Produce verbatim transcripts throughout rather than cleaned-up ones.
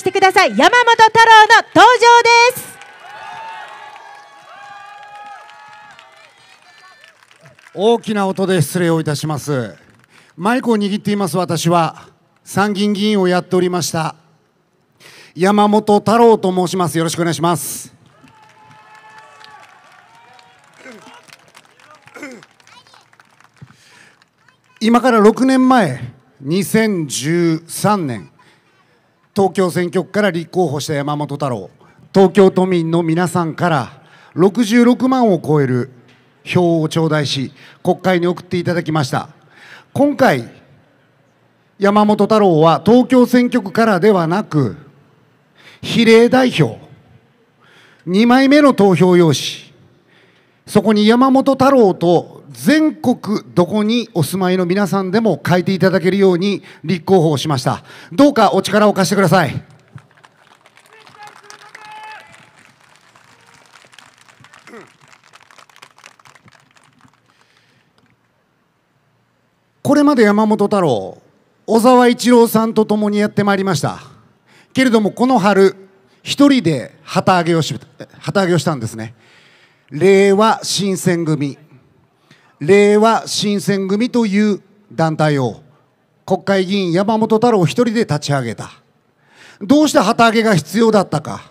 してください。山本太郎の登場です。 大きな音で失礼をいたします。マイクを握っています私は参議院議員をやっておりました山本太郎と申します。よろしくお願いします。今からろくねんまえ、にせんじゅうさんねん、東京選挙区から立候補した山本太郎、東京都民の皆さんからろくじゅうろくまんを超える票を頂戴し、国会に送っていただきました。今回、山本太郎は東京選挙区からではなく、比例代表、にまいめの投票用紙、そこに山本太郎と全国どこにお住まいの皆さんでも書いていただけるように立候補をしました。どうかお力を貸してください。これまで山本太郎、小沢一郎さんと共にやってまいりました。けれどもこの春、一人で旗揚げをし、旗揚げをしたんですね。令和新選組、令和新選組という団体を国会議員山本太郎一人で立ち上げた。どうして旗揚げが必要だったか。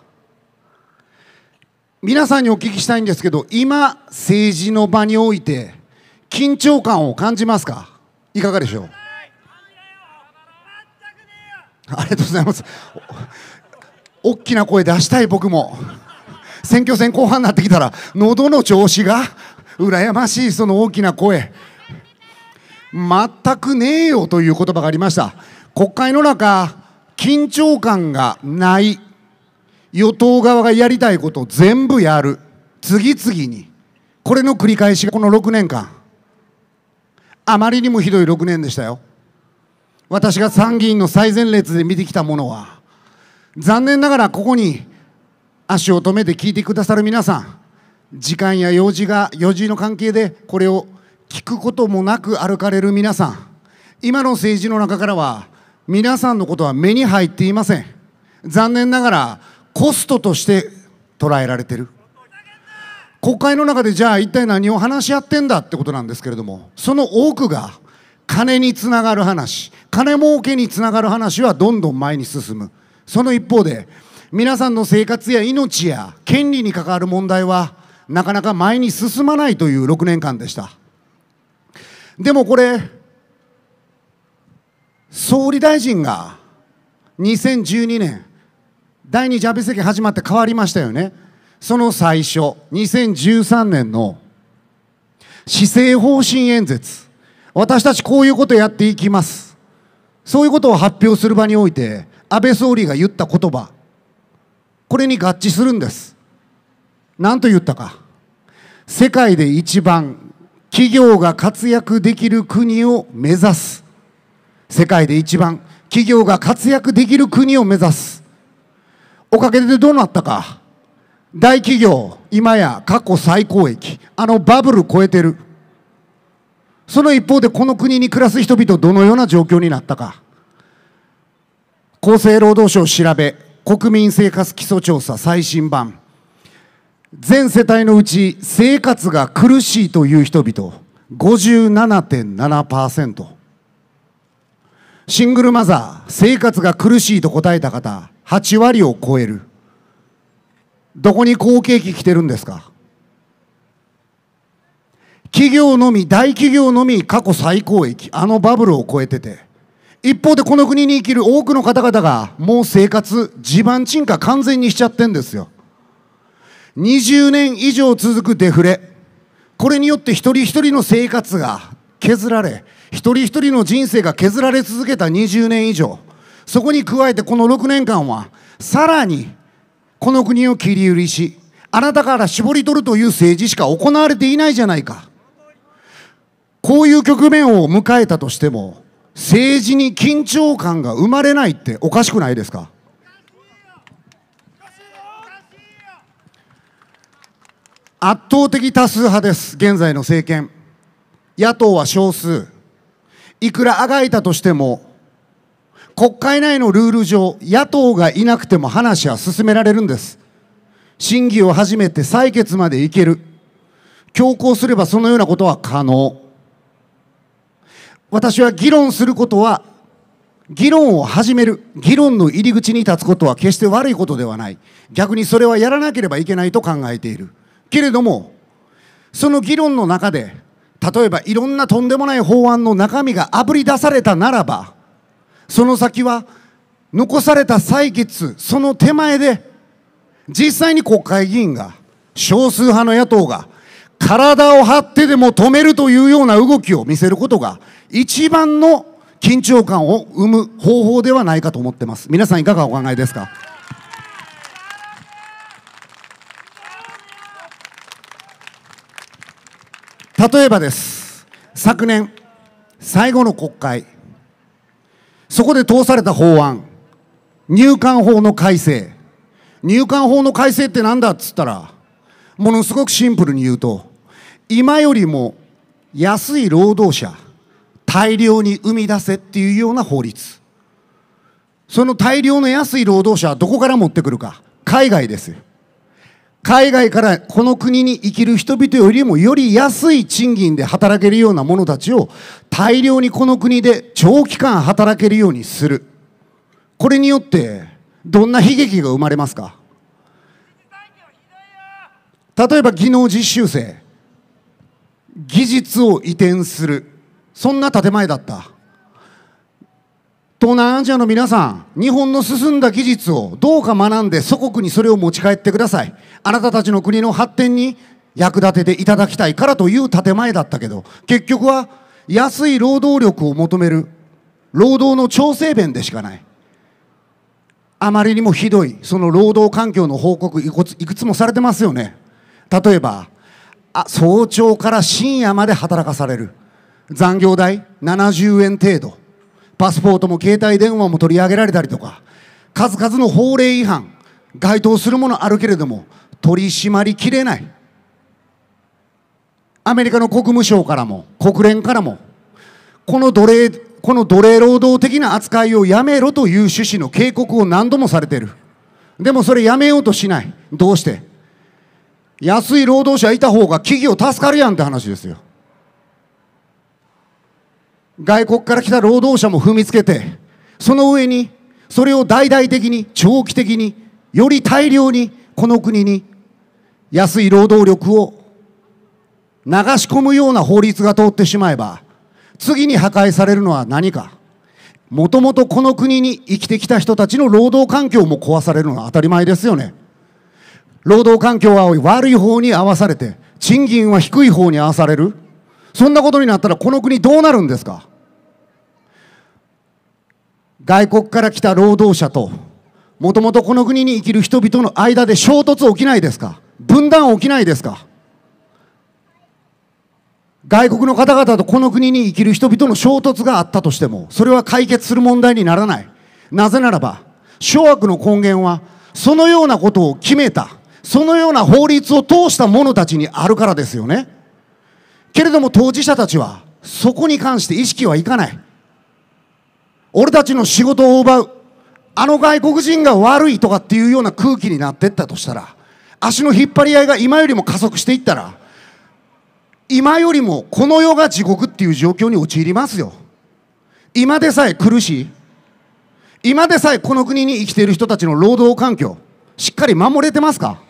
皆さんにお聞きしたいんですけど、今政治の場において緊張感を感じますか。いかがでしょう。ありがとうございます。大きな声出したい。僕も選挙戦後半になってきたら喉の調子が羨ましい。その大きな声、全くねえよという言葉がありました。国会の中、緊張感がない。与党側がやりたいことを全部やる、次々に、これの繰り返しがこのろくねんかん、あまりにもひどいろくねんでしたよ。私が参議院の最前列で見てきたものは、残念ながらここに足を止めて聞いてくださる皆さん、時間や用事が用事の関係でこれを聞くこともなく歩かれる皆さん、今の政治の中からは皆さんのことは目に入っていません。残念ながらコストとして捉えられている。国会の中でじゃあ一体何を話し合ってんだってことなんですけれども、その多くが金につながる話、金儲けにつながる話はどんどん前に進む。その一方で皆さんの生活や命や権利に関わる問題はなかなか前に進まないというろくねんかんでした。でもこれ、総理大臣がにせんじゅうにねん第二次安倍政権始まって変わりましたよね。その最初、にせんじゅうさんねんの施政方針演説、私たちこういうことやっていきます、そういうことを発表する場において安倍総理が言った言葉、これに合致するんです。何と言ったか。世界で一番企業が活躍できる国を目指す。世界で一番企業が活躍できる国を目指す。おかげでどうなったか。大企業、今や過去最高益、あのバブル超えてる。その一方でこの国に暮らす人々どのような状況になったか。厚生労働省調べ、国民生活基礎調査最新版。全世帯のうち生活が苦しいという人々 ごじゅうななてんななパーセント、 シングルマザー、生活が苦しいと答えた方はちわりを超える。どこに好景気来てるんですか。企業のみ、大企業のみ過去最高益、あのバブルを超えてて、一方でこの国に生きる多くの方々がもう生活地盤沈下完全にしちゃってんですよ。にじゅうねん以上続くデフレ、これによって一人一人の生活が削られ、一人一人の人生が削られ続けたにじゅうねん以上、そこに加えてこのろくねんかんはさらにこの国を切り売りし、あなたから絞り取るという政治しか行われていないじゃないか。こういう局面を迎えたとしても政治に緊張感が生まれないっておかしくないですか。圧倒的多数派です、現在の政権。野党は少数。いくらあがいたとしても、 国会内のルール上、野党がいなくても話は進められるんです。審議を始めて採決までいける。強行すればそのようなことは可能。私は議論することは、議論を始める、議論の入り口に立つことは決して悪いことではない。逆にそれはやらなければいけないと考えている。けれども、その議論の中で、例えばいろんなとんでもない法案の中身があぶり出されたならば、その先は残された採決、その手前で、実際に国会議員が、少数派の野党が、体を張ってでも止めるというような動きを見せることが、一番の緊張感を生む方法ではないかと思っています。皆さんいかがお考えですか。例えばです。昨年、最後の国会、そこで通された法案、入管法の改正。入管法の改正ってなんだっつったら、ものすごくシンプルに言うと、今よりも安い労働者、大量に生み出せっていうような法律。その大量の安い労働者はどこから持ってくるか。海外ですよ。海外からこの国に生きる人々よりもより安い賃金で働けるような者たちを大量にこの国で長期間働けるようにする。これによってどんな悲劇が生まれますか。例えば技能実習生、技術を移転する、そんな建前だった。東南アジアの皆さん、日本の進んだ技術をどうか学んで祖国にそれを持ち帰ってください。あなたたちの国の発展に役立てていただきたいからという建前だったけど、結局は安い労働力を求める労働の調整弁でしかない。あまりにもひどいその労働環境の報告いくつ、いくつもされてますよね。例えばあ早朝から深夜まで働かされる、残業代ななじゅうえん程度、パスポートも携帯電話も取り上げられたりとか、数々の法令違反、該当するものあるけれども取り締まりきれない。アメリカの国務省からも国連からもこの奴隷この奴隷労働的な扱いをやめろという趣旨の警告を何度もされている。でもそれやめようとしない。どうして？安い労働者いた方が企業助かるやんって話ですよ。外国から来た労働者も踏みつけて、その上にそれを大々的に長期的により大量にこの国に安い労働力を流し込むような法律が通ってしまえば、次に破壊されるのは何か。もともとこの国に生きてきた人たちの労働環境も壊されるのは当たり前ですよね。労働環境は悪い方に合わされて、賃金は低い方に合わされる。そんなことになったらこの国どうなるんですか。外国から来た労働者ともともとこの国に生きる人々の間で衝突起きないですか。分断起きないですか。外国の方々とこの国に生きる人々の衝突があったとしても、それは解決する問題にならない。なぜならば諸悪の根源はそのようなことを決めた、そのような法律を通した者たちにあるからですよね。けれども当事者たちはそこに関して意識はいかない。俺たちの仕事を奪う、あの外国人が悪いとかっていうような空気になっていったとしたら、足の引っ張り合いが今よりも加速していったら、今よりもこの世が地獄っていう状況に陥りますよ。今でさえ苦しい、今でさえこの国に生きている人たちの労働環境しっかり守れてますか。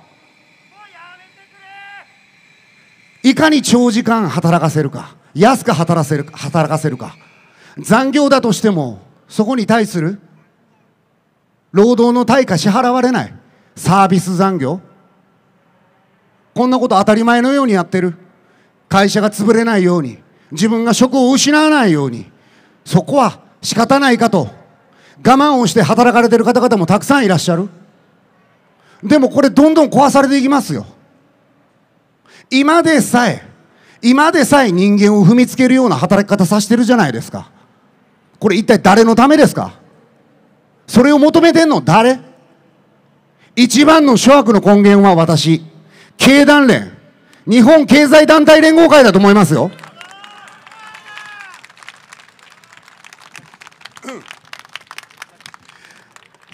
いかに長時間働かせるか、安く働かせるか、働かせるか。残業だとしてもそこに対する労働の対価支払われない。サービス残業、こんなこと当たり前のようにやってる。会社が潰れないように、自分が職を失わないように、そこは仕方ないかと我慢をして働かれている方々もたくさんいらっしゃる。でもこれどんどん壊されていきますよ。今でさえ今でさえ人間を踏みつけるような働き方させてるじゃないですか。これ一体誰のためですか。それを求めてんの誰。一番の諸悪の根源は私、経団連、日本経済団体連合会だと思いますよ。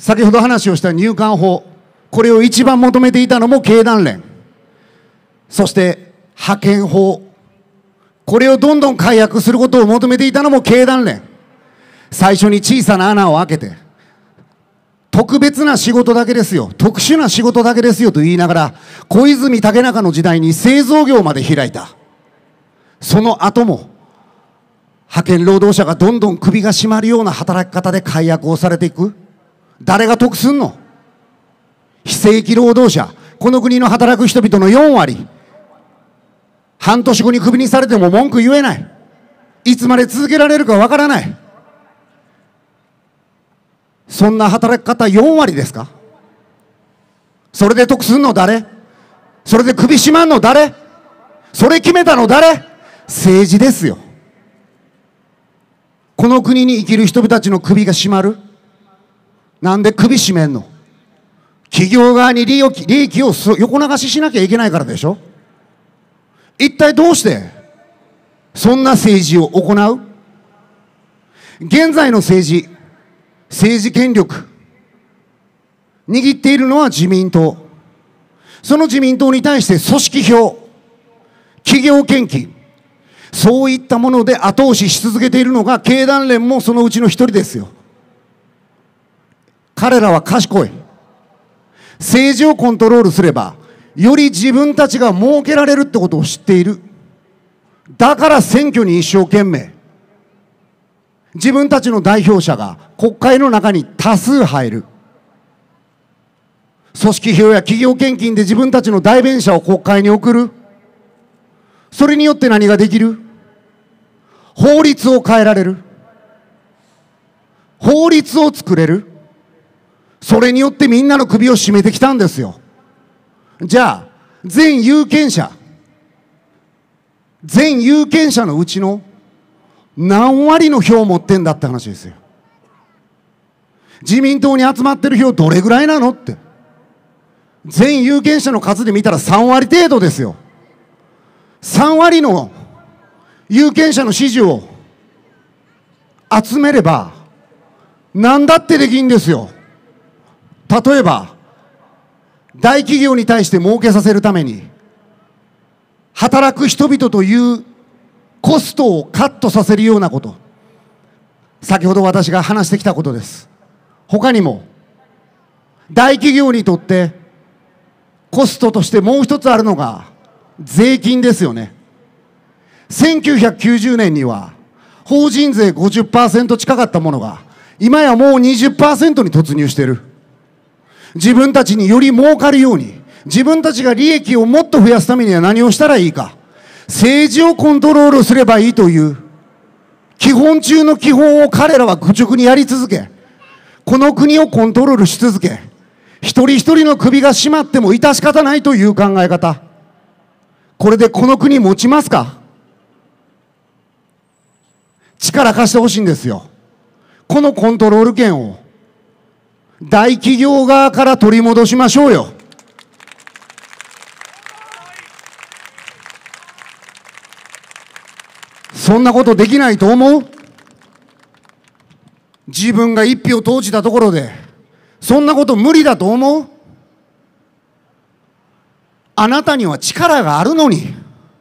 先ほど話をした入管法、これを一番求めていたのも経団連、そして派遣法、これをどんどん改悪することを求めていたのも経団連。最初に小さな穴を開けて、特別な仕事だけですよ、特殊な仕事だけですよと言いながら、小泉竹中の時代に製造業まで開いた。その後も派遣労働者がどんどん首が締まるような働き方で解約をされていく。誰が得すんの？非正規労働者、この国の働く人々のよんわり、半年後にクビにされても文句言えない。いつまで続けられるかわからない。そんな働き方よんわりですか？それで得すんの誰？それで首締まんの誰？それ決めたの誰？政治ですよ。この国に生きる人たちの首が締まる？なんで首締めんの？企業側に利益、利益を横流ししなきゃいけないからでしょ。一体どうしてそんな政治を行う？現在の政治、政治権力握っているのは自民党。その自民党に対して組織票、企業献金、そういったもので後押しし続けているのが経団連もそのうちの一人ですよ。彼らは賢い。政治をコントロールすればより自分たちが儲けられるってことを知っている。だから選挙に一生懸命。自分たちの代表者が国会の中に多数入る。組織票や企業献金で自分たちの代弁者を国会に送る。それによって何ができる？法律を変えられる。法律を作れる。それによってみんなの首を絞めてきたんですよ。じゃあ、全有権者、全有権者のうちの何割の票を持ってんだって話ですよ。自民党に集まってる票どれぐらいなのって。全有権者の数で見たらさんわり程度ですよ。さんわりの有権者の支持を集めれば何だってできんですよ。例えば大企業に対して儲けさせるために働く人々というコストをカットさせるようなこと、先ほど私が話してきたことです。他にも大企業にとってコストとしてもう一つあるのが税金ですよね。せんきゅうひゃくきゅうじゅうねんには法人税 ごじゅっパーセント 近かったものが今やもう にじゅっパーセント に突入している。自分たちにより儲かるように、自分たちが利益をもっと増やすためには何をしたらいいか、政治をコントロールすればいいという基本中の基本を彼らは愚直にやり続け、この国をコントロールし続け、一人一人の首が締まっても致し方ないという考え方、これでこの国持ちますか？力貸してほしいんですよ。このコントロール権を大企業側から取り戻しましょうよ。そんなことできないと思う？自分が一票投じたところでそんなこと無理だと思う？あなたには力があるのに、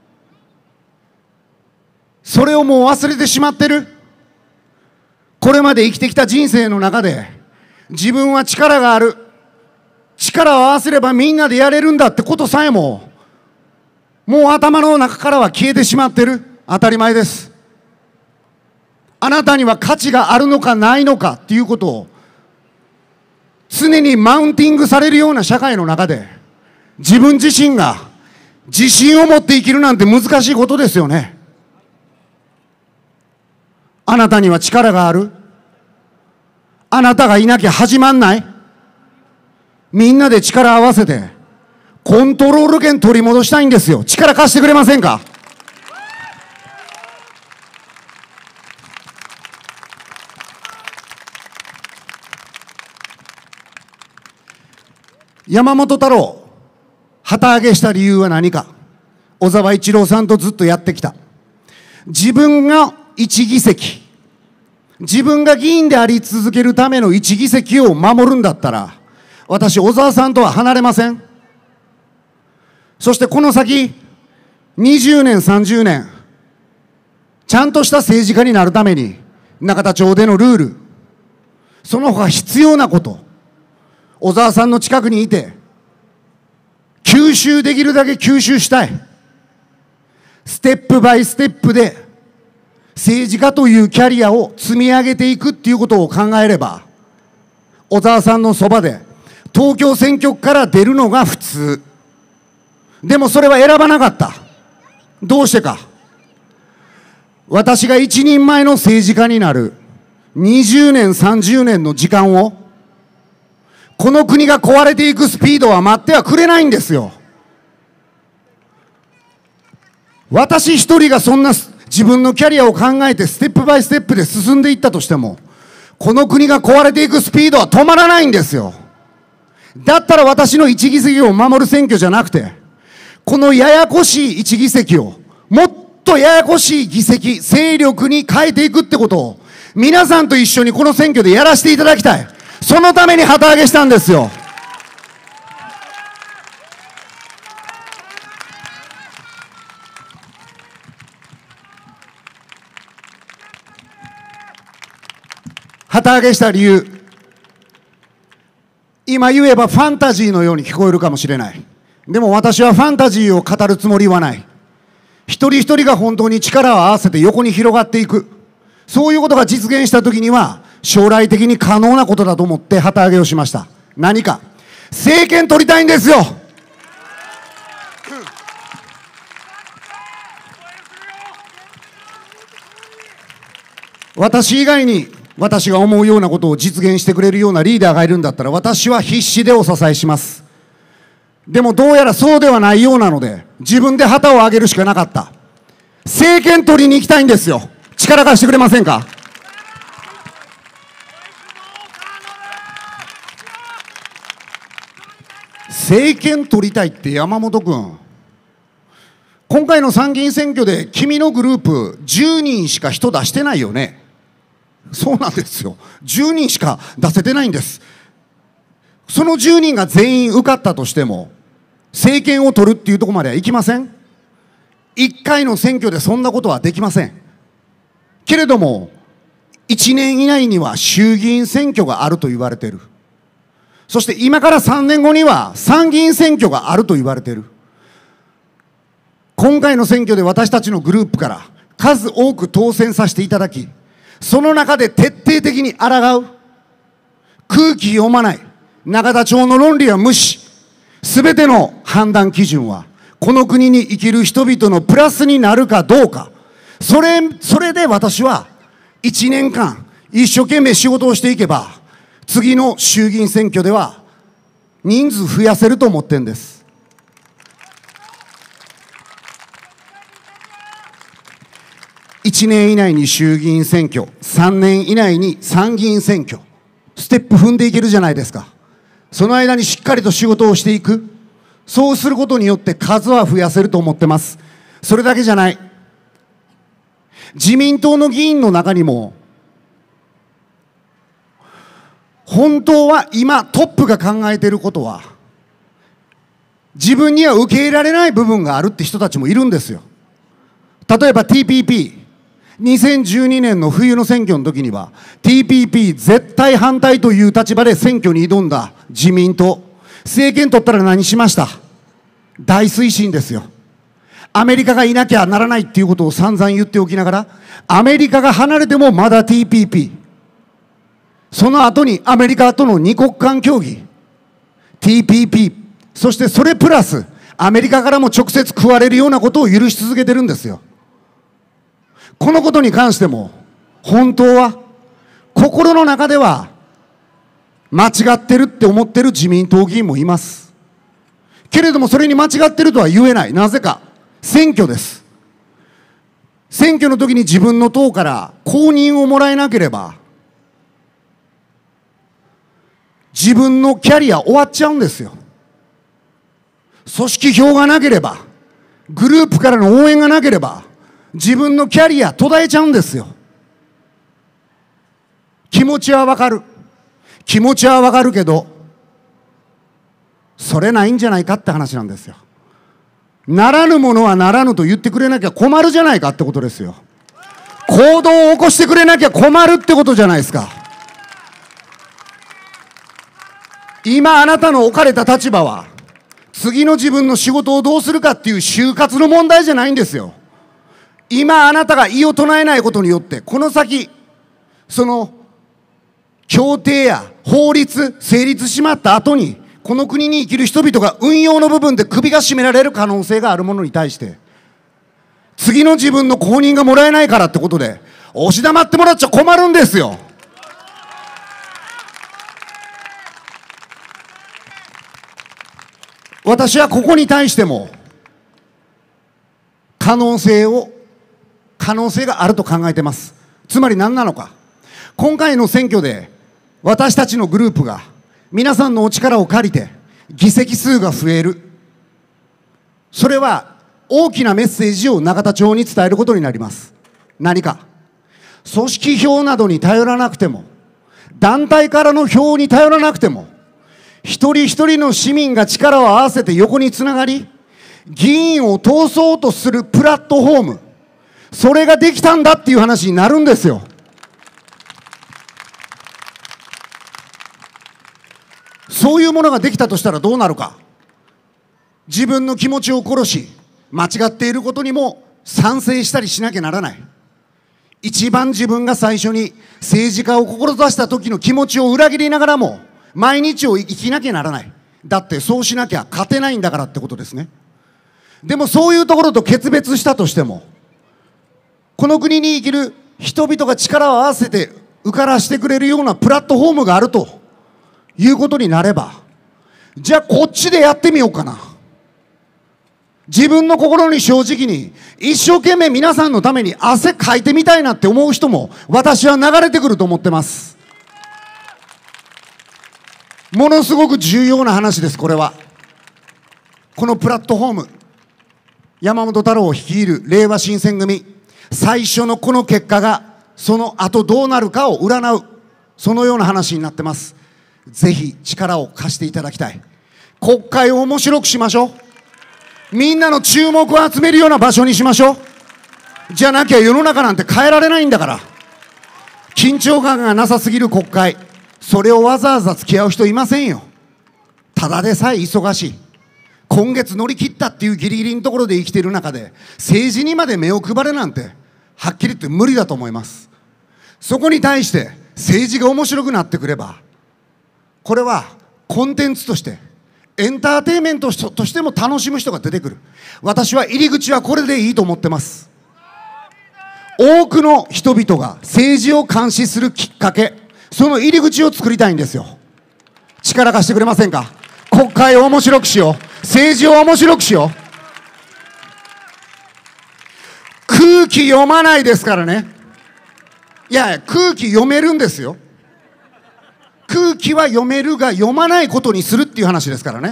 それをもう忘れてしまってる。これまで生きてきた人生の中で自分は力がある、力を合わせればみんなでやれるんだってことさえももう頭の中からは消えてしまってる。当たり前です。あなたには価値があるのかないのかっていうことを常にマウンティングされるような社会の中で、自分自身が自信を持って生きるなんて難しいことですよね。あなたには力がある。あなたがいなきゃ始まんない。みんなで力を合わせてコントロール権取り戻したいんですよ。力貸してくれませんか？山本太郎、旗揚げした理由は何か。小沢一郎さんとずっとやってきた。自分が一議席、 自分が議員であり続けるための一議席を守るんだったら、私、小沢さんとは離れません。そしてこの先、にじゅうねん、さんじゅうねん、ちゃんとした政治家になるために、永田町でのルール、その他必要なこと、小沢さんの近くにいて、吸収できるだけ吸収したい。ステップバイステップで、政治家というキャリアを積み上げていくっていうことを考えれば、小沢さんのそばで、東京選挙区から出るのが普通。でもそれは選ばなかった。どうしてか。私が一人前の政治家になるにじゅうねん、さんじゅうねんの時間を、この国が壊れていくスピードは待ってはくれないんですよ。私一人がそんな自分のキャリアを考えてステップバイステップで進んでいったとしても、この国が壊れていくスピードは止まらないんですよ。だったら私の一議席を守る選挙じゃなくて、このややこしい一議席をもっとややこしい議席、勢力に変えていくってことを皆さんと一緒にこの選挙でやらせていただきたい。そのために旗揚げしたんですよ。旗揚げした理由、今言えばファンタジーのように聞こえるかもしれない。でも私はファンタジーを語るつもりはない。一人一人が本当に力を合わせて横に広がっていく。そういうことが実現したときには、将来的に可能なことだと思って旗揚げをしました。何か、政権取りたいんですよ。私以外に私が思うようなことを実現してくれるようなリーダーがいるんだったら、私は必死でお支えします。でもどうやらそうではないようなので、自分で旗を上げるしかなかった。政権取りに行きたいんですよ。力貸してくれませんか。政権取りたいって山本君、今回の参議院選挙で君のグループじゅうにんしか人出してないよね。そうなんですよ。じゅうにんしか出せてないんです。そのじゅうにんが全員受かったとしても、政権を取るっていうところまではいきません。いっかいの選挙でそんなことはできません。けれども、いちねん以内には衆議院選挙があると言われている。そして今からさんねんごには参議院選挙があると言われている。今回の選挙で私たちのグループから数多く当選させていただき、その中で徹底的に抗う、空気読まない、永田町の論理は無視、すべての判断基準は、この国に生きる人々のプラスになるかどうか、それ、それで私はいちねんかん一生懸命仕事をしていけば、次の衆議院選挙では人数増やせると思ってるんです。いちねん以内に衆議院選挙、さんねん以内に参議院選挙、ステップ踏んでいけるじゃないですか。その間にしっかりと仕事をしていく。そうすることによって数は増やせると思ってます。それだけじゃない。自民党の議員の中にも、本当は今トップが考えていることは、自分には受け入れられない部分があるって人たちもいるんですよ。例えば ティーピーピー。にせんじゅうにねんの冬の選挙の時には ティーピーピー 絶対反対という立場で選挙に挑んだ自民党、政権取ったら何しました。大推進ですよ。アメリカがいなきゃならないっていうことを散々言っておきながら、アメリカが離れてもまだ ティーピーピー、 その後にアメリカとの二国間協議、 ティーピーピー、 そしてそれプラスアメリカからも直接食われるようなことを許し続けてるんですよ。このことに関しても、本当は、心の中では、間違ってるって思ってる自民党議員もいます。けれども、それに間違ってるとは言えない。なぜか。選挙です。選挙の時に自分の党から公認をもらえなければ、自分のキャリア終わっちゃうんですよ。組織票がなければ、グループからの応援がなければ、自分のキャリア途絶えちゃうんですよ。 気持ちはわかる。気持ちはわかるけど、それないんじゃないかって話なんですよ。ならぬものはならぬと言ってくれなきゃ困るじゃないかってことですよ。行動を起こしてくれなきゃ困るってことじゃないですか。今あなたの置かれた立場は、次の自分の仕事をどうするかっていう就活の問題じゃないんですよ。今あなたが異を唱えないことによって、この先、その協定や法律成立しまった後に、この国に生きる人々が運用の部分で首が絞められる可能性があるものに対して、次の自分の公認がもらえないからってことで、押し黙ってもらっちゃ困るんですよ。私はここに対しても、可能性を、可能性があると考えています。つまり何なのか。今回の選挙で、私たちのグループが、皆さんのお力を借りて、議席数が増える。それは、大きなメッセージを永田町に伝えることになります。何か。組織票などに頼らなくても、団体からの票に頼らなくても、一人一人の市民が力を合わせて横につながり、議員を通そうとするプラットフォーム、それができたんだっていう話になるんですよ。そういうものができたとしたらどうなるか。自分の気持ちを殺し、間違っていることにも賛成したりしなきゃならない。一番自分が最初に政治家を志した時の気持ちを裏切りながらも、毎日を生きなきゃならない。だってそうしなきゃ勝てないんだからってことですね。でもそういうところと決別したとしても、この国に生きる人々が力を合わせて受からしてくれるようなプラットフォームがあるということになれば、じゃあこっちでやってみようかな。自分の心に正直に一生懸命皆さんのために汗かいてみたいなって思う人も私は流れてくると思ってます。ものすごく重要な話です。これはこのプラットフォーム、山本太郎を率いる令和新選組、最初のこの結果がその後どうなるかを占う、そのような話になってます。ぜひ力を貸していただきたい。国会を面白くしましょう。みんなの注目を集めるような場所にしましょう。じゃなきゃ世の中なんて変えられないんだから。緊張感がなさすぎる国会、それをわざわざ付き合う人いませんよ。ただでさえ忙しい。今月乗り切ったっていうギリギリのところで生きている中で、政治にまで目を配れなんてはっきり言って無理だと思います。そこに対して政治が面白くなってくれば、これはコンテンツとしてエンターテインメントとしても楽しむ人が出てくる。私は入り口はこれでいいと思ってます。多くの人々が政治を監視するきっかけ、その入り口を作りたいんですよ。力貸してくれませんか。国会を面白くしよう。政治を面白くしよう。空気読まないですからね。いやいや、空気読めるんですよ。空気は読めるが読まないことにするっていう話ですからね。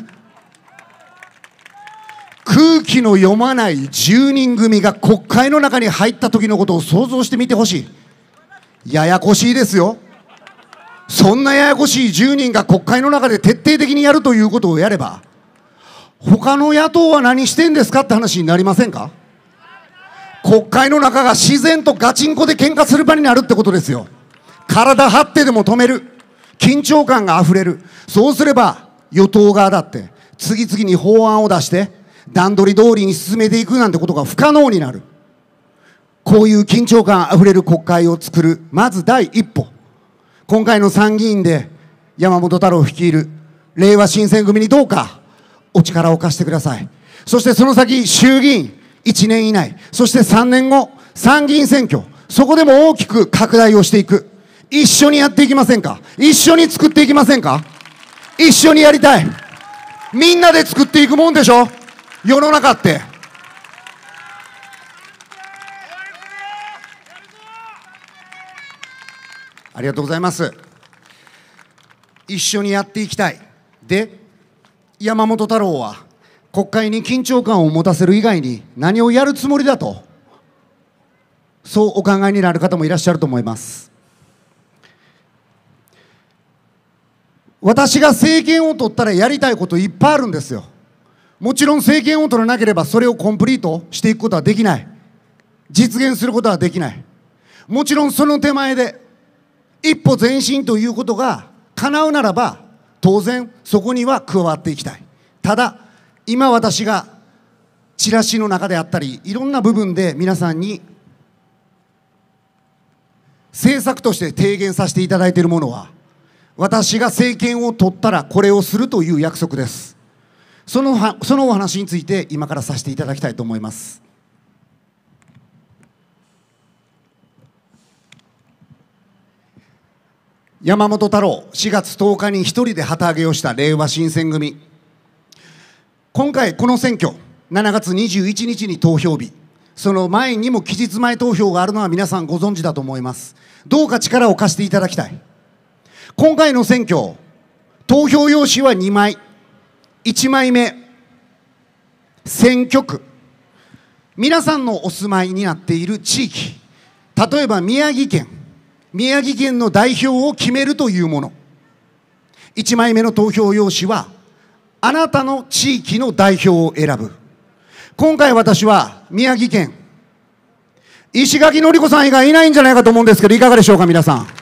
空気の読まないじゅうにん組が国会の中に入った時のことを想像してみてほしい。ややこしいですよ。そんなややこしいじゅうにんが国会の中で徹底的にやるということをやれば、他の野党は何してんですかって話になりませんか。国会の中が自然とガチンコで喧嘩する場になるってことですよ。体張ってでも止める。緊張感があふれる。そうすれば与党側だって次々に法案を出して段取り通りに進めていくなんてことが不可能になる。こういう緊張感あふれる国会を作るまず第一歩、今回の参議院で山本太郎率いる令和新選組にどうかお力を貸してください。そしてその先衆議院いちねん以内、そしてさんねんご参議院選挙、そこでも大きく拡大をしていく。一緒にやっていきませんか。一緒に作っていきませんか。一緒にやりたい。みんなで作っていくもんでしょ、世の中って。ありがとうございます。一緒にやっていきたい。で、山本太郎は国会に緊張感を持たせる以外に何をやるつもりだと、そうお考えになる方もいらっしゃると思います。 私が政権を取ったらやりたいこといっぱいあるんですよ。もちろん政権を取らなければそれをコンプリートしていくことはできない。実現することはできない。もちろんその手前で一歩前進ということが叶うならば、当然そこには加わっていきたい。ただ今私がチラシの中であったりいろんな部分で皆さんに政策として提言させていただいているものは、私が政権を取ったらこれをするという約束です。そのはそのお話について今からさせていただきたいと思います。山本太郎、しがつとおかに一人で旗揚げをしたれいわ新選組。今回この選挙、しちがつにじゅういちにちに投票日、その前にも期日前投票があるのは皆さんご存知だと思います。どうか力を貸していただきたい。今回の選挙、投票用紙はにまい、いちまいめ、選挙区、皆さんのお住まいになっている地域、例えば宮城県、宮城県の代表を決めるというもの。いちまいめの投票用紙は、あなたの地域の代表を選ぶ。今回私は宮城県、石垣のり子さん以外いないんじゃないかと思うんですけど、いかがでしょうか、皆さん。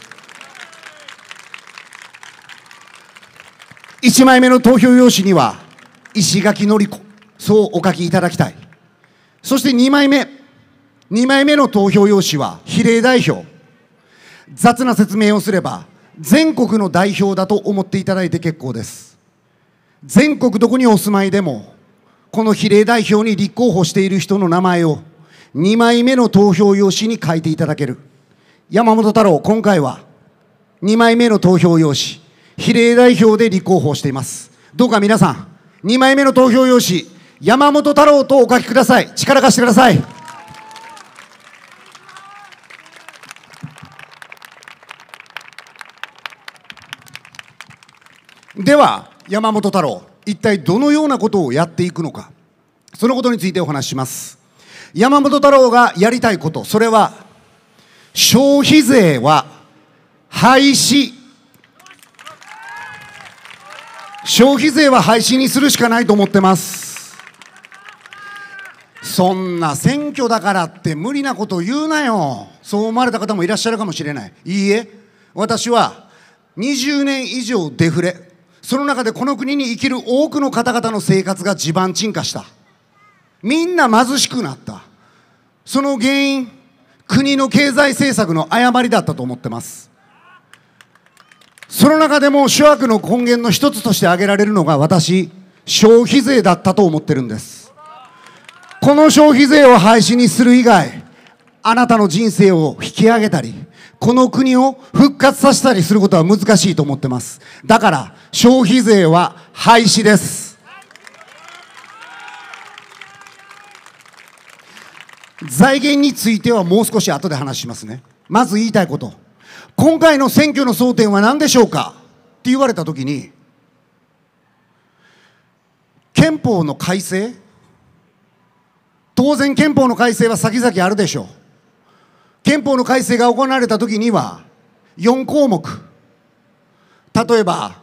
いちまいめの投票用紙には、石垣のり子、そうお書きいただきたい。そしてにまいめ、にまいめの投票用紙は、比例代表。雑な説明をすれば、全国の代表だと思っていただいて結構です。全国どこにお住まいでも、この比例代表に立候補している人の名前を、にまいめの投票用紙に書いていただける。山本太郎、今回は、にまいめの投票用紙、比例代表で立候補しています。どうか皆さん、にまいめの投票用紙、山本太郎とお書きください。力貸してください。では、山本太郎、一体どのようなことをやっていくのか、そのことについてお話しします。山本太郎がやりたいこと、それは、消費税は廃止。消費税は廃止にするしかないと思ってます。そんな選挙だからって無理なことを言うなよ。そう思われた方もいらっしゃるかもしれない。いいえ、私はにじゅうねん以上デフレ、その中でこの国に生きる多くの方々の生活が地盤沈下した。みんな貧しくなった。その原因、国の経済政策の誤りだったと思ってます。その中でも諸悪の根源の一つとして挙げられるのが、私、消費税だったと思ってるんです。この消費税を廃止にする以外、あなたの人生を引き上げたり、この国を復活させたりすることは難しいと思ってます。だから、消費税は廃止です。財源についてはもう少し後で話しますね。まず言いたいこと。今回の選挙の争点は何でしょうかって言われたときに、憲法の改正、当然憲法の改正は先々あるでしょう。憲法の改正が行われたときには、よんこうもく。例えば、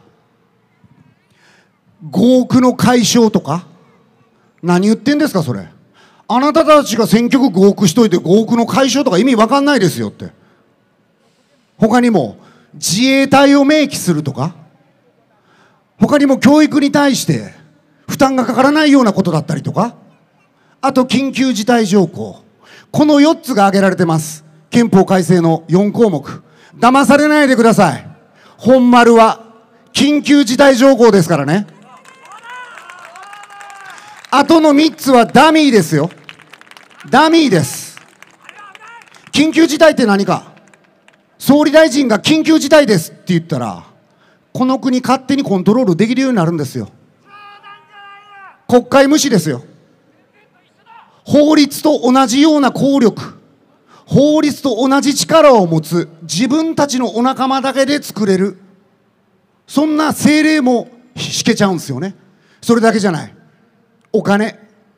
ごおくの解消とか、何言ってんですか、それ。あなたたちが選挙区ごおくしといてごおくの解消とか意味わかんないですよって。他にも、自衛隊を明記するとか、他にも教育に対して負担がかからないようなことだったりとか、あと緊急事態条項。このよっつが挙げられてます。憲法改正のよんこうもく。騙されないでください。本丸は緊急事態条項ですからね。あとのみっつはダミーですよ。ダミーです。緊急事態って何か。総理大臣が緊急事態ですって言ったら、この国勝手にコントロールできるようになるんですよ。国会無視ですよ。法律と同じような効力、法律と同じ力を持つ自分たちのお仲間だけで作れる、そんな政令も敷けちゃうんですよね。それだけじゃない。お金。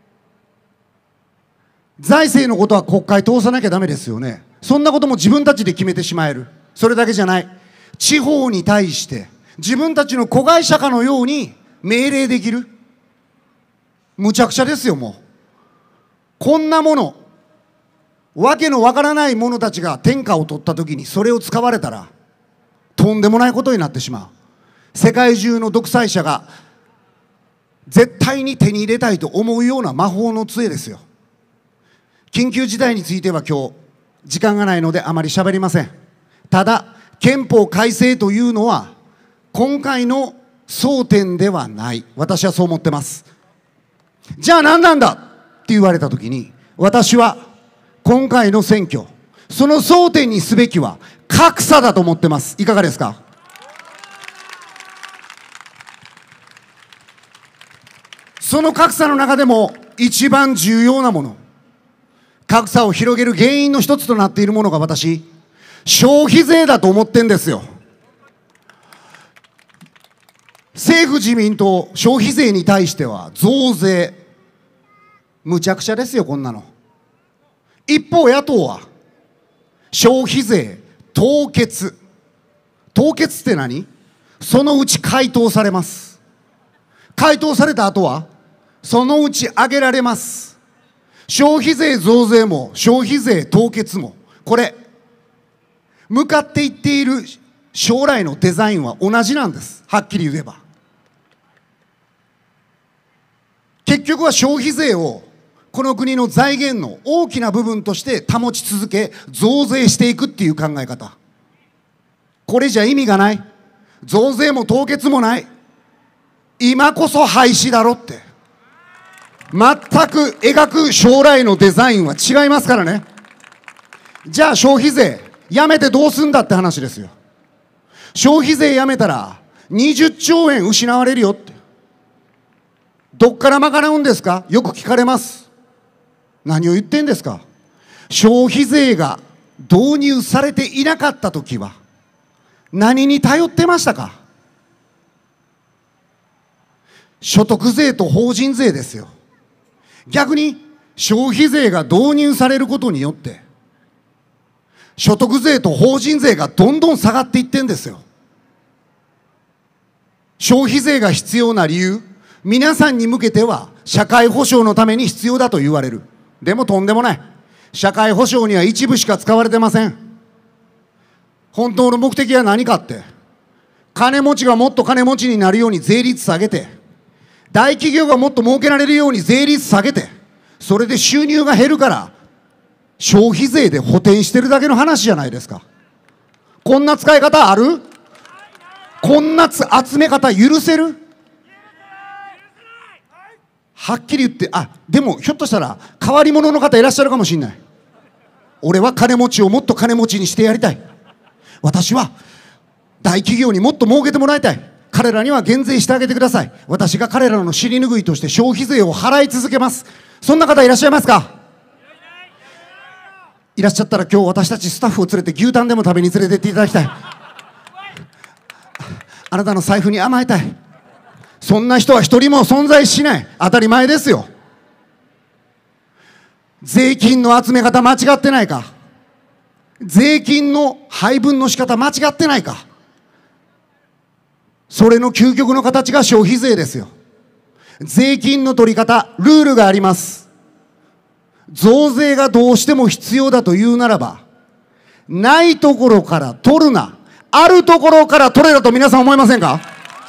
財政のことは国会通さなきゃダメですよね。そんなことも自分たちで決めてしまえる。それだけじゃない。地方に対して自分たちの子会社かのように命令できる。むちゃくちゃですよ。もうこんなもの、わけのわからない者たちが天下を取った時にそれを使われたらとんでもないことになってしまう。世界中の独裁者が絶対に手に入れたいと思うような魔法の杖ですよ。緊急事態については今日時間がないのであまり喋りません。ただ憲法改正というのは今回の争点ではない。私はそう思ってます。じゃあ何なんだって言われたときに、私は今回の選挙、その争点にすべきは格差だと思ってます。いかがですか。その格差の中でも一番重要なもの、格差を広げる原因の一つとなっているものが、私消費税だと思ってんですよ。政府自民党、消費税に対しては増税、むちゃくちゃですよ、こんなの。一方野党は消費税凍結。凍結って何？そのうち回答されます。回答された後はそのうち上げられます。消費税増税も消費税凍結も、これ向かっていっている将来のデザインは同じなんです。はっきり言えば結局は消費税をこの国の財源の大きな部分として保ち続け、増税していくっていう考え方。これじゃ意味がない。増税も凍結もない。今こそ廃止だろって。全く描く将来のデザインは違いますからね。じゃあ消費税やめてどうすんだって話ですよ。消費税やめたらにじゅっちょうえん失われるよって。どっから賄うんですか？よく聞かれます。何を言ってんですか。消費税が導入されていなかったときは何に頼ってましたか。所得税と法人税ですよ。逆に消費税が導入されることによって所得税と法人税がどんどん下がっていってんですよ。消費税が必要な理由、皆さんに向けては社会保障のために必要だと言われる。でもとんでもない。社会保障には一部しか使われてません。本当の目的は何かって、金持ちがもっと金持ちになるように税率下げて、大企業がもっと儲けられるように税率下げて、それで収入が減るから消費税で補填してるだけの話じゃないですか。こんな使い方ある？こんな集め方許せる？はっきり言って、あ、でもひょっとしたら変わり者の方いらっしゃるかもしれない。俺は金持ちをもっと金持ちにしてやりたい。私は大企業にもっと儲けてもらいたい。彼らには減税してあげてください。私が彼らの尻拭いとして消費税を払い続けます。そんな方いらっしゃいますか？いらっしゃったら今日私たちスタッフを連れて牛タンでも食べに連れてっていただきたい。あなたの財布に甘えたい。そんな人は一人も存在しない。当たり前ですよ。税金の集め方間違ってないか。税金の配分の仕方間違ってないか。それの究極の形が消費税ですよ。税金の取り方、ルールがあります。増税がどうしても必要だというならば、ないところから取るな、あるところから取れだと皆さん思いませんか？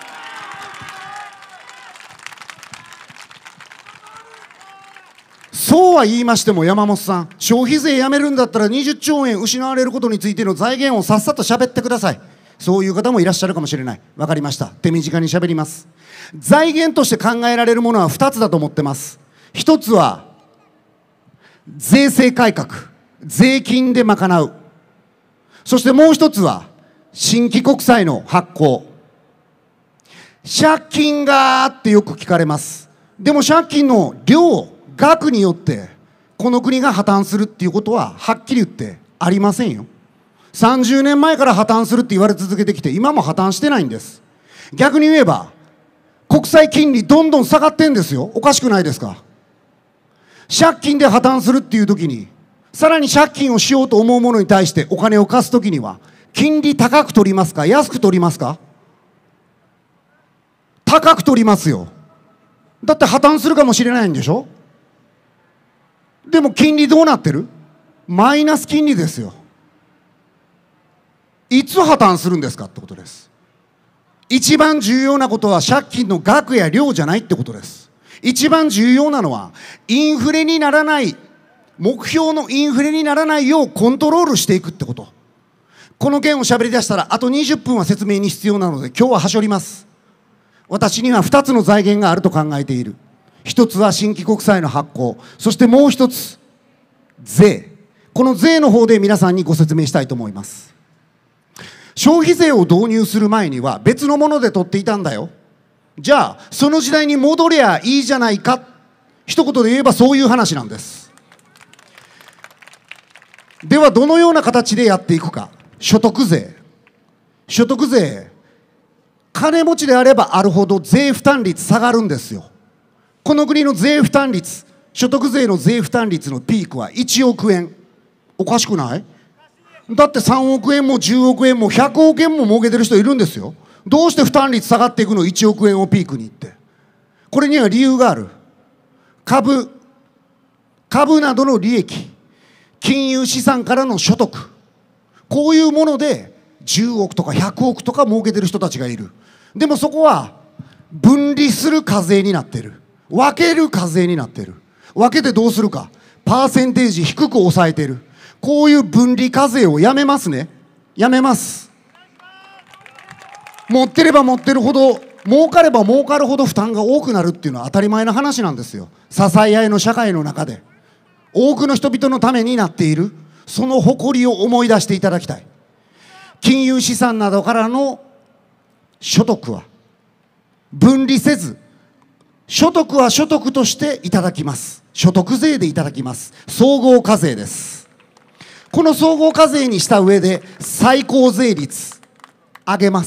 そうは言いましても山本さん、消費税やめるんだったらにじゅっちょうえん失われることについての財源をさっさと喋ってください。そういう方もいらっしゃるかもしれない。わかりました。手短に喋ります。財源として考えられるものはふたつだと思ってます。ひとつは税制改革、税金で賄う。そしてもう一つは新規国債の発行。借金がってよく聞かれます。でも借金の量、額によってこの国が破綻するっていうことははっきり言ってありませんよ。さんじゅうねんまえから破綻するって言われ続けてきて今も破綻してないんです。逆に言えば国債金利どんどん下がってんですよ。おかしくないですか？借金で破綻するっていう時にさらに借金をしようと思うものに対してお金を貸す時には金利高く取りますか安く取りますか？ 高く取りますよ。だって破綻するかもしれないんでしょ。でも金利どうなってる？マイナス金利ですよ。いつ破綻するんですかってことです。一番重要なことは借金の額や量じゃないってことです。一番重要なのはインフレにならない、目標のインフレにならないようコントロールしていくってこと。この件を喋り出したらあとにじゅっぷんは説明に必要なので今日ははしょります。私にはふたつの財源があると考えている。一つは新規国債の発行、そしてもう一つ税。この税の方で皆さんにご説明したいと思います。消費税を導入する前には別のもので取っていたんだよ。じゃあその時代に戻りゃいいじゃないか、一言で言えばそういう話なんです。ではどのような形でやっていくか。所得税。所得税、金持ちであればあるほど税負担率下がるんですよ。この国の税負担率、所得税の税負担率のピークはいちおくえん。おかしくない？だってさんおくえんもじゅうおくえんもひゃくおくえんも儲けてる人いるんですよ。どうして負担率下がっていくの？いちおくえんをピークにいって。これには理由がある。株、株などの利益、金融資産からの所得、こういうものでじゅうおくとかひゃくおくとか儲けてる人たちがいる。でもそこは分離する課税になってる。分ける課税になってる。分けてどうするか。パーセンテージ低く抑えてる。こういう分離課税をやめますね。やめます。持ってれば持ってるほど、儲かれば儲かるほど負担が多くなるっていうのは当たり前の話なんですよ。支え合いの社会の中で多くの人々のためになっている、その誇りを思い出していただきたい。金融資産などからの所得は分離せず、所得は所得としていただきます。所得税でいただきます。総合課税です。この総合課税にした上で最高税率上げます。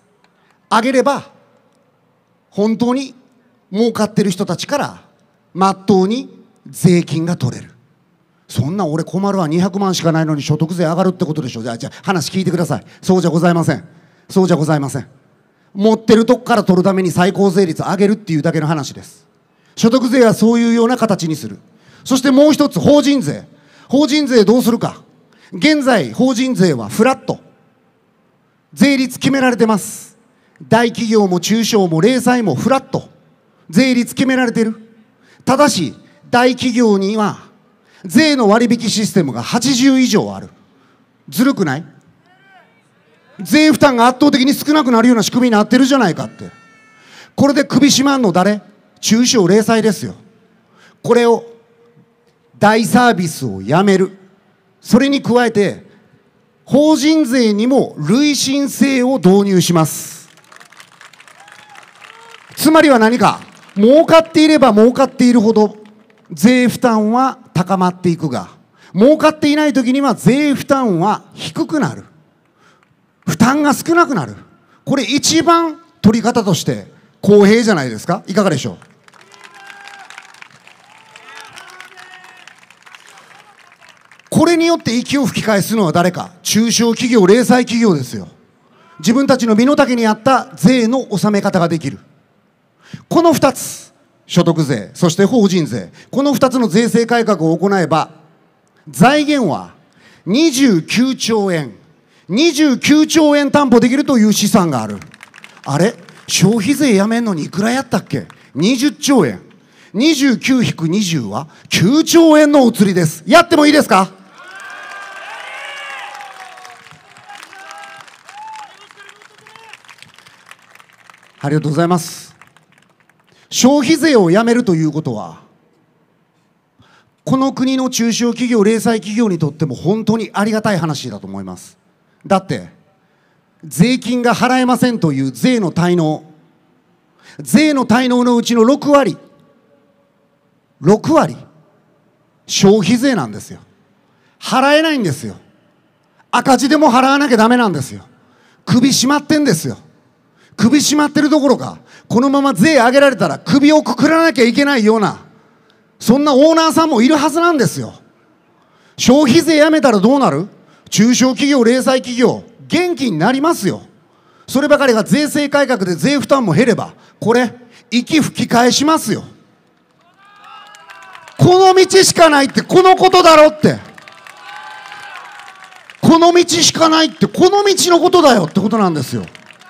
上げれば本当に儲かってる人たちからまっとうに税金が取れる。そんな俺困るわ、にひゃくまんしかないのに所得税上がるってことでしょ。じゃあ、じゃあ話聞いてください。そうじゃございません。そうじゃございません。持ってるとこから取るために最高税率上げるっていうだけの話です。所得税はそういうような形にする。そしてもう一つ、法人税。法人税どうするか。現在法人税はフラット、税率決められてます。大企業も中小も零細もフラット、税率決められてる。ただし大企業には税の割引システムがはちじゅう以上ある。ずるくない？税負担が圧倒的に少なくなるような仕組みになってるじゃないかって。これで首絞まんの誰？中小零細ですよ。これを大サービスをやめる。それに加えて法人税にも累進制を導入します。つまりは何か、儲かっていれば儲かっているほど税負担は高まっていくが、儲かっていない時には税負担は低くなる。負担が少なくなる。これ一番取り方として公平じゃないですか。いかがでしょう。これによって息を吹き返すのは誰か。中小企業、零細企業ですよ。自分たちの身の丈に合った税の納め方ができる。このふたつ、所得税、そして法人税、このふたつの税制改革を行えば、財源はにじゅうきゅうちょうえん、にじゅうきゅうちょうえん担保できるという試算がある。あれ、消費税やめんのにいくらやったっけ？にじゅっちょうえん。にじゅうきゅうひくにじゅうはきゅうちょうえんのお釣りです。やってもいいですか？ありがとうございます。消費税をやめるということは、この国の中小企業、零細企業にとっても本当にありがたい話だと思います。だって、税金が払えませんという税の滞納、税の滞納のうちのろくわり、ろくわり、消費税なんですよ。払えないんですよ。赤字でも払わなきゃダメなんですよ。首絞まってんですよ。首絞まってるどころか、このまま税上げられたら首をくくらなきゃいけないような、そんなオーナーさんもいるはずなんですよ。消費税やめたらどうなる？中小企業、零細企業、元気になりますよ。 そればかりが税制改革で税負担も減れば、これ息吹き返しますよ。この道しかないってこのことだろって、この道しかないってこの道のことだよってことなんですよ。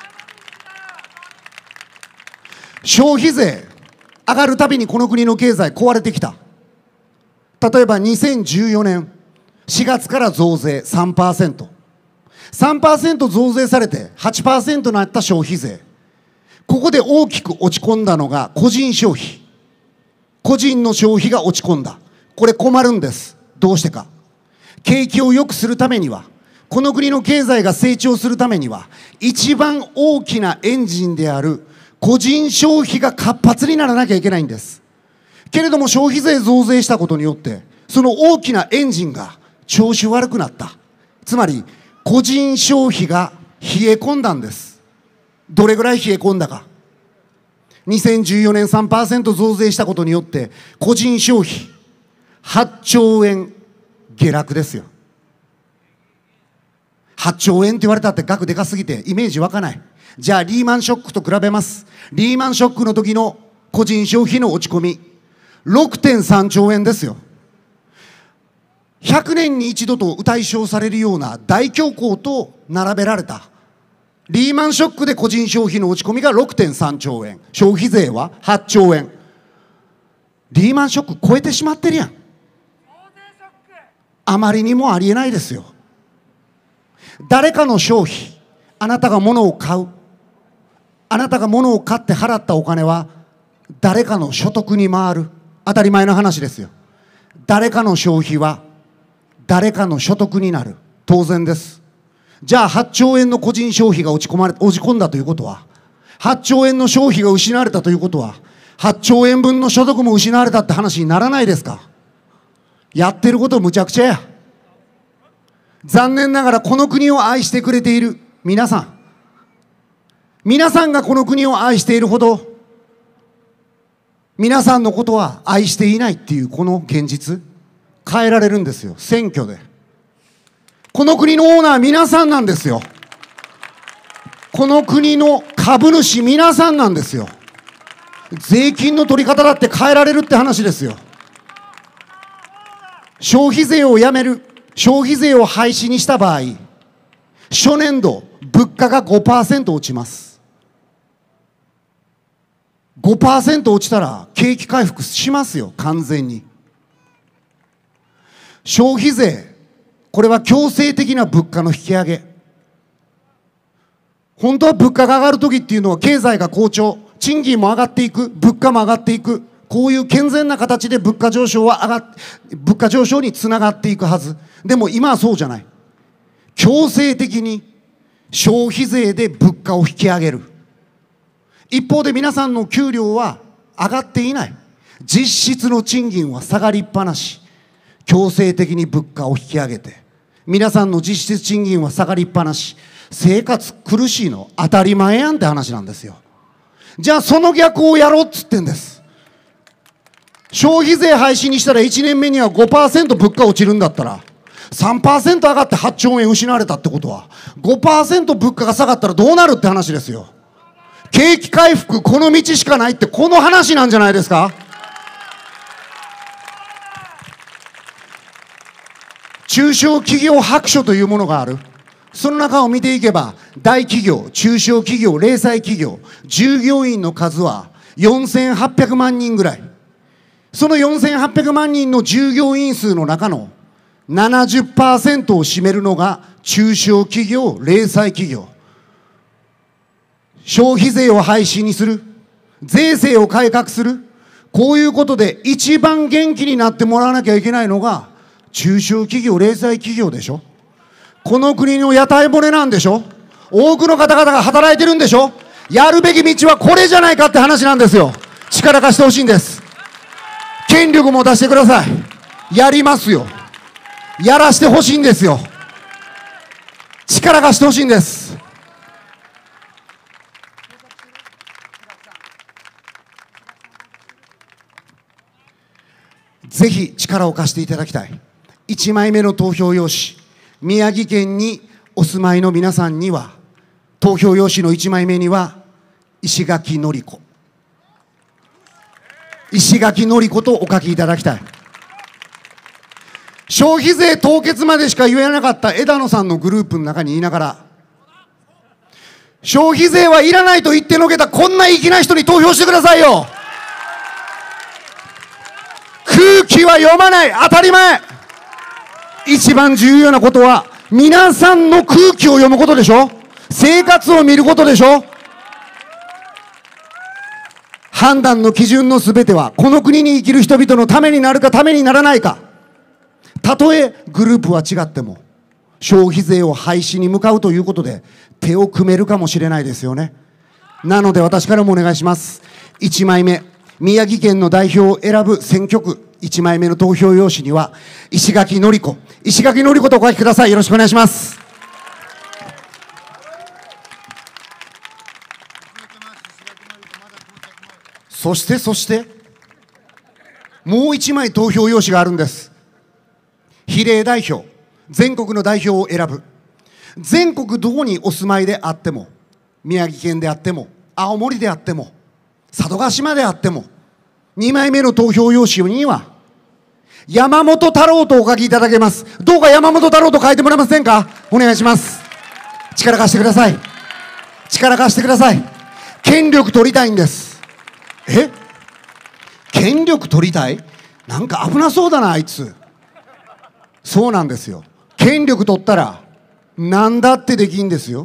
消費税上がるたびにこの国の経済壊れてきた。例えばにせんじゅうよねんしがつから増税 さんパーセント、さんパーセント 増税されて はちパーセント になった消費税、ここで大きく落ち込んだのが個人消費。個人の消費が落ち込んだ。これ困るんです。どうしてか。景気を良くするためには、この国の経済が成長するためには、一番大きなエンジンである個人消費が活発にならなきゃいけないんです。けれども消費税増税したことによって、その大きなエンジンが調子悪くなった。つまり個人消費が冷え込んだんです。どれぐらい冷え込んだか。にせんじゅうよねん さんパーセント 増税したことによって個人消費はっちょうえん下落ですよ。はっちょうえんって言われたって額でかすぎてイメージ湧かない。じゃあリーマンショックと比べます。リーマンショックの時の個人消費の落ち込み ろくてんさんちょうえんですよ。ひゃくねんに一度と謳い称されるような大恐慌と並べられた。リーマンショックで個人消費の落ち込みが ろくてんさんちょうえん、消費税ははっちょうえん。リーマンショック超えてしまってるやん。あまりにもありえないですよ。誰かの消費、あなたが物を買う、あなたが物を買って払ったお金は誰かの所得に回る。当たり前の話ですよ。誰かの消費は誰かの所得になる。当然です。じゃあはっちょうえんの個人消費が落ち込まれ落ち込んだということは、はっちょうえんの消費が失われたということは、はっちょうえんぶんの所得も失われたって話にならないですか。やってることむちゃくちゃや。残念ながらこの国を愛してくれている皆さん、皆さんがこの国を愛しているほど皆さんのことは愛していないっていうこの現実変えられるんですよ。選挙で。この国のオーナー皆さんなんですよ。この国の株主皆さんなんですよ。税金の取り方だって変えられるって話ですよ。消費税をやめる、消費税を廃止にした場合、初年度物価が ごパーセント 落ちます。ごパーセント 落ちたら景気回復しますよ、完全に。消費税、これは強制的な物価の引き上げ。本当は物価が上がるときっていうのは経済が好調、賃金も上がっていく、物価も上がっていく、こういう健全な形で物価上昇は上がっ、物価上昇につながっていくはず。でも今はそうじゃない。強制的に消費税で物価を引き上げる。一方で皆さんの給料は上がっていない。実質の賃金は下がりっぱなし。強制的に物価を引き上げて、皆さんの実質賃金は下がりっぱなし。生活苦しいの当たり前やんって話なんですよ。じゃあその逆をやろうっつってんです。消費税廃止にしたらいちねんめには ごパーセント 物価落ちるんだったら さんパーセント 上がってはっちょうえん失われたってことは ごパーセント 物価が下がったらどうなるって話ですよ。景気回復この道しかないってこの話なんじゃないですか。中小企業白書というものがある。その中を見ていけば大企業、中小企業、零細企業、従業員の数はよんせんはっぴゃくまんにんぐらい。そのよんせんはっぴゃくまんにんの従業員数の中の ななじゅっパーセント を占めるのが中小企業、零細企業。消費税を廃止にする、税制を改革する、こういうことで一番元気になってもらわなきゃいけないのが中小企業、零細企業でしょ。この国の屋台骨なんでしょ。多くの方々が働いてるんでしょ。やるべき道はこれじゃないかって話なんですよ。力貸してほしいんです。権力も出してください。やりますよ。やらしてほしいんですよ。力貸してほしいんです。ぜひ力を貸していただきたい。いちまいめの投票用紙、宮城県にお住まいの皆さんには投票用紙のいちまいめには石垣のり子、石垣のり子とお書きいただきたい。消費税凍結までしか言えなかった枝野さんのグループの中にいながら、消費税はいらないと言ってのけたこんな粋な人に投票してくださいよ。空気は読まない、当たり前。一番重要なことは皆さんの空気を読むことでしょ。生活を見ることでしょ。判断の基準のすべてはこの国に生きる人々のためになるかためにならないか。たとえグループは違っても消費税を廃止に向かうということで手を組めるかもしれないですよね。なので私からもお願いします。いちまいめ、宮城県の代表を選ぶ選挙区いちまいめの投票用紙には石垣のり子、石垣のり子とお書きください。よろしくお願いします。そしてそしてもういちまい投票用紙があるんです。比例代表、全国の代表を選ぶ。全国どこにお住まいであっても、宮城県であっても青森であっても佐渡島であっても、にまいめの投票用紙には山本太郎とお書きいただけます。どうか山本太郎と書いてもらえませんか。お願いします。力貸してください。力貸してください。権力取りたいんです。え、権力取りたい？なんか危なそうだなあいつ。そうなんですよ。権力取ったら何だってできんですよ。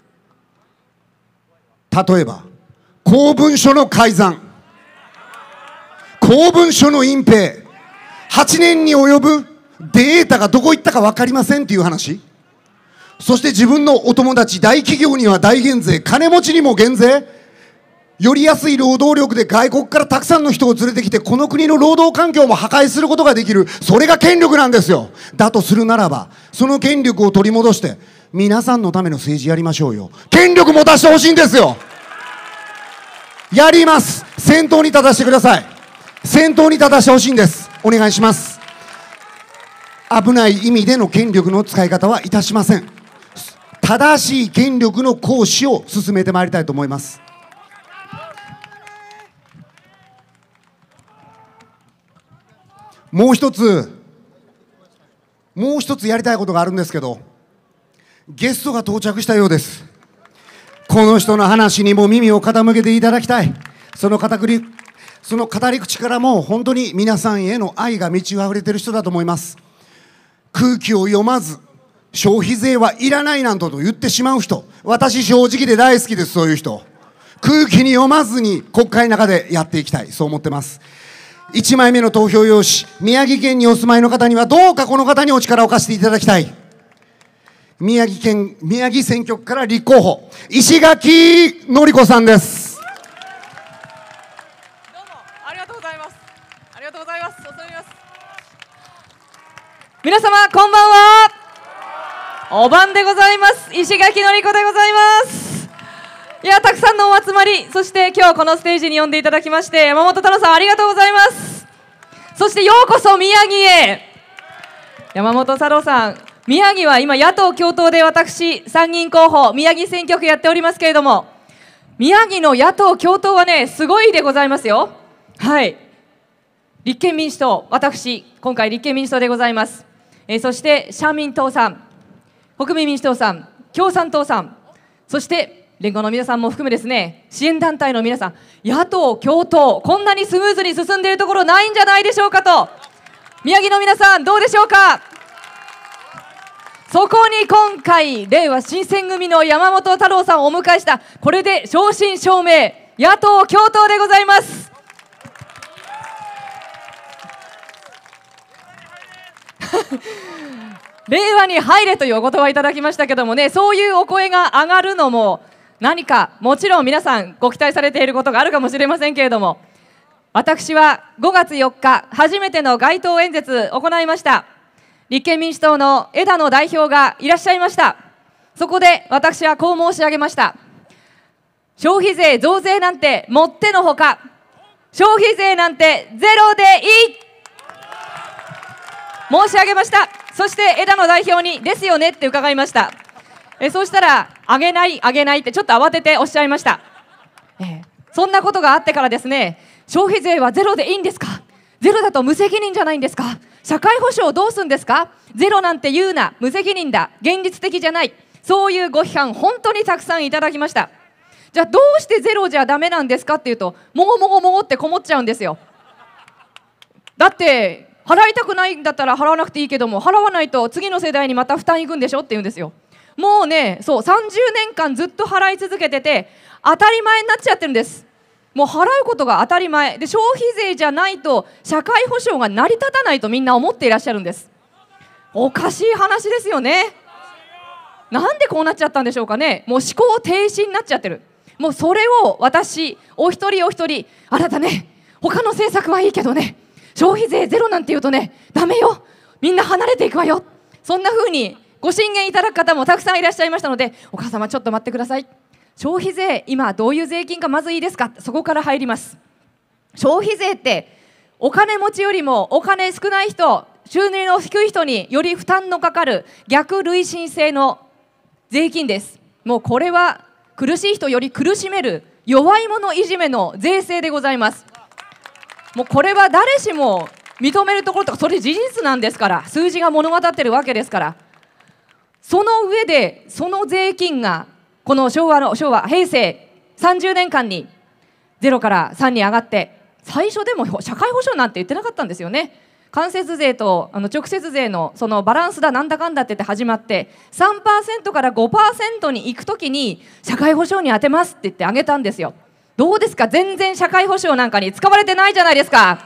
例えば公文書の改ざん、公文書の隠蔽、はちねんに及ぶデータがどこ行ったか分かりませんっていう話。そして自分のお友達、大企業には大減税、金持ちにも減税、より安い労働力で外国からたくさんの人を連れてきてこの国の労働環境も破壊することができる。それが権力なんですよ。だとするならばその権力を取り戻して皆さんのための政治やりましょうよ。権力持たせてほしいんですよ。やります。先頭に立たせてください。先頭に立たせてほしいんです。お願いします。危ない意味での権力の使い方はいたしません。正しい権力の行使を進めてまいりたいと思います。もう一つもう一つやりたいことがあるんですけど、ゲストが到着したようです。この人の話にも耳を傾けていただきたい。その語りその語り口からも本当に皆さんへの愛が満ち溢れている人だと思います。空気を読まず消費税はいらないなんと言ってしまう人、私正直で大好きです。そういう人、空気に読まずに国会の中でやっていきたい、そう思ってます。いちまいめの投票用紙、宮城県にお住まいの方にはどうかこの方にお力を貸していただきたい。宮城県宮城選挙区から立候補、石垣のり子さんです。 どうもありがとうございます。ありがとうございます。おみます。皆様こんばんは。お晩でございます。石垣のり子でございます。いや、たくさんのお集まり、そして今日このステージに呼んでいただきまして山本太郎さんありがとうございます。そしてようこそ宮城へ。山本太郎さん、宮城は今野党共闘で私参議院候補宮城選挙区やっておりますけれども、宮城の野党共闘はねすごいでございますよ。はい、立憲民主党、私今回立憲民主党でございます。えー、そして社民党さん、国民民主党さん、共産党さん、そして連合の皆さんも含めですね、支援団体の皆さん、野党共闘、こんなにスムーズに進んでいるところないんじゃないでしょうかと。宮城の皆さんどうでしょうか。そこに今回れいわ新選組の山本太郎さんをお迎えした、これで正真正銘野党共闘でございます。令和に入れというお言葉いただきましたけどもね、そういうお声が上がるのも何かもちろん皆さんご期待されていることがあるかもしれませんけれども、私はごがつよっか初めての街頭演説を行いました。立憲民主党の枝野代表がいらっしゃいました。そこで私はこう申し上げました。消費税増税なんてもってのほか、消費税なんてゼロでいい申し上げました。そして枝野代表にですよねって伺いました。 えそうしたら上げない上げないってちょっと慌てておっしゃいました。えそんなことがあってからですね、消費税はゼロでいいんですか、ゼロだと無責任じゃないんですか、社会保障どうすんですか、ゼロなんて言うな、無責任だ、現実的じゃない、そういうご批判本当にたくさんいただきました。じゃあどうしてゼロじゃダメなんですかっていうと、もごもごもごってこもっちゃうんですよ。だって払いたくないんだったら払わなくていいけども、払わないと次の世代にまた負担いくんでしょって言うんですよ。もうね、そうさんじゅうねんかんずっと払い続けてて当たり前になっちゃってるんです。もう払うことが当たり前で、消費税じゃないと社会保障が成り立たないとみんな思っていらっしゃるんです。おかしい話ですよね。なんでこうなっちゃったんでしょうかね。もう思考停止になっちゃってる。もうそれを私お一人お一人、あなたね、他の政策はいいけどね、消費税ゼロなんて言うとねダメよ、みんな離れていくわよ、そんな風にご進言いただく方もたくさんいらっしゃいましたので、お母様ちょっと待ってください、消費税今どういう税金がまずいいですか、そこから入ります。消費税ってお金持ちよりもお金少ない人、収入の低い人により負担のかかる逆累進性の税金です。もうこれは苦しい人より苦しめる弱い者いじめの税制でございます。もうこれは誰しも認めるところとか、それ事実なんですから、数字が物語ってるわけですから、その上でその税金がこの昭和の昭和平成さんじゅうねんかんにゼロからさんに上がって、最初でも社会保障なんて言ってなかったんですよね。間接税とあの直接税のそのバランスだなんだかんだって言って始まって、 さんパーセント から ごパーセント に行くときに社会保障に当てますって言ってあげたんですよ。どうですか、全然社会保障なんかに使われてないじゃないですか。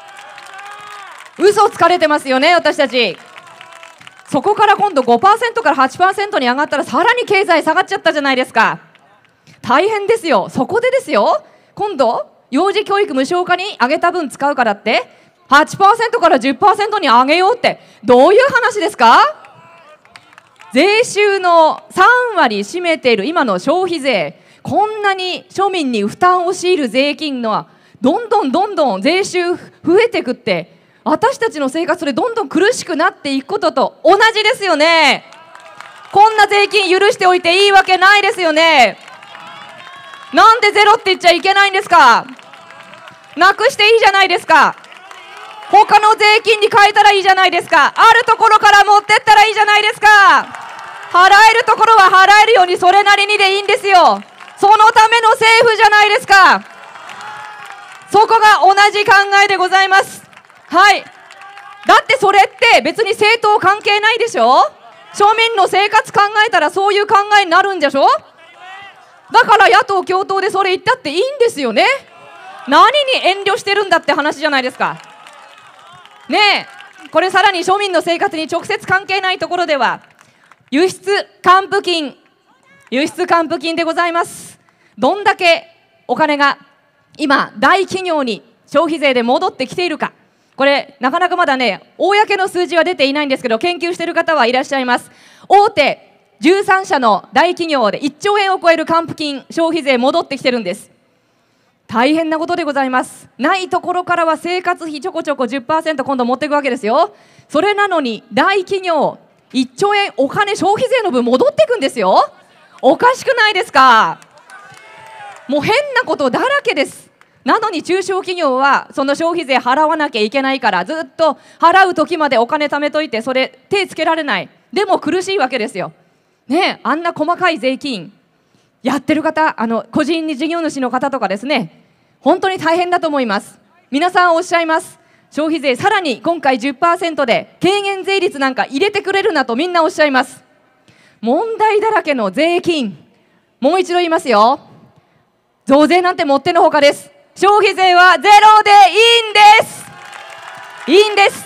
嘘つかれてますよね、私たち。そこから今度 ごパーセント から はちパーセント に上がったらさらに経済下がっちゃったじゃないですか。大変ですよ。そこでですよ、今度幼児教育無償化に上げた分使うからってはちパーセント から じゅっパーセント に上げようってどういう話ですか。税収のさんわり占めている今の消費税、こんなに庶民に負担を強いる税金のはどんどんどんどん税収増えていくって、私たちの生活でどんどん苦しくなっていくことと同じですよね。こんな税金許しておいていいわけないですよね。なんでゼロって言っちゃいけないんですか。なくしていいじゃないですか。他の税金に変えたらいいじゃないですか。あるところから持ってったらいいじゃないですか。払えるところは払えるようにそれなりにでいいんですよ。そのための政府じゃないですか。そこが同じ考えでございます。はい。だってそれって別に政党関係ないでしょ。庶民の生活考えたらそういう考えになるんでしょ。だから野党共闘でそれ言ったっていいんですよね。何に遠慮してるんだって話じゃないですかねえ。これさらに庶民の生活に直接関係ないところでは輸出還付金、輸出還付金でございます。どんだけお金が今大企業に消費税で戻ってきているか、これなかなかまだね公の数字は出ていないんですけど、研究している方はいらっしゃいます。大手じゅうさんしゃの大企業でいっちょうえんを超える還付金消費税戻ってきてるんです。大変なことでございます。ないところからは生活費ちょこちょこ じゅっパーセント 今度持っていくわけですよ。それなのに大企業いっちょうえんお金消費税の分戻っていくんですよ。おかしくないですか。もう変なことだらけです。なのに中小企業はその消費税払わなきゃいけないからずっと払う時までお金貯めといて、それ手つけられない。でも苦しいわけですよね。あんな細かい税金やってる方、あの個人事業主の方とかですね、本当に大変だと思います。皆さんおっしゃいます。消費税さらに今回 じゅっパーセント で軽減税率なんか入れてくれるなとみんなおっしゃいます。問題だらけの税金、もう一度言いますよ。増税なんてもってのほかです。消費税はゼロでいいんです。いいんです。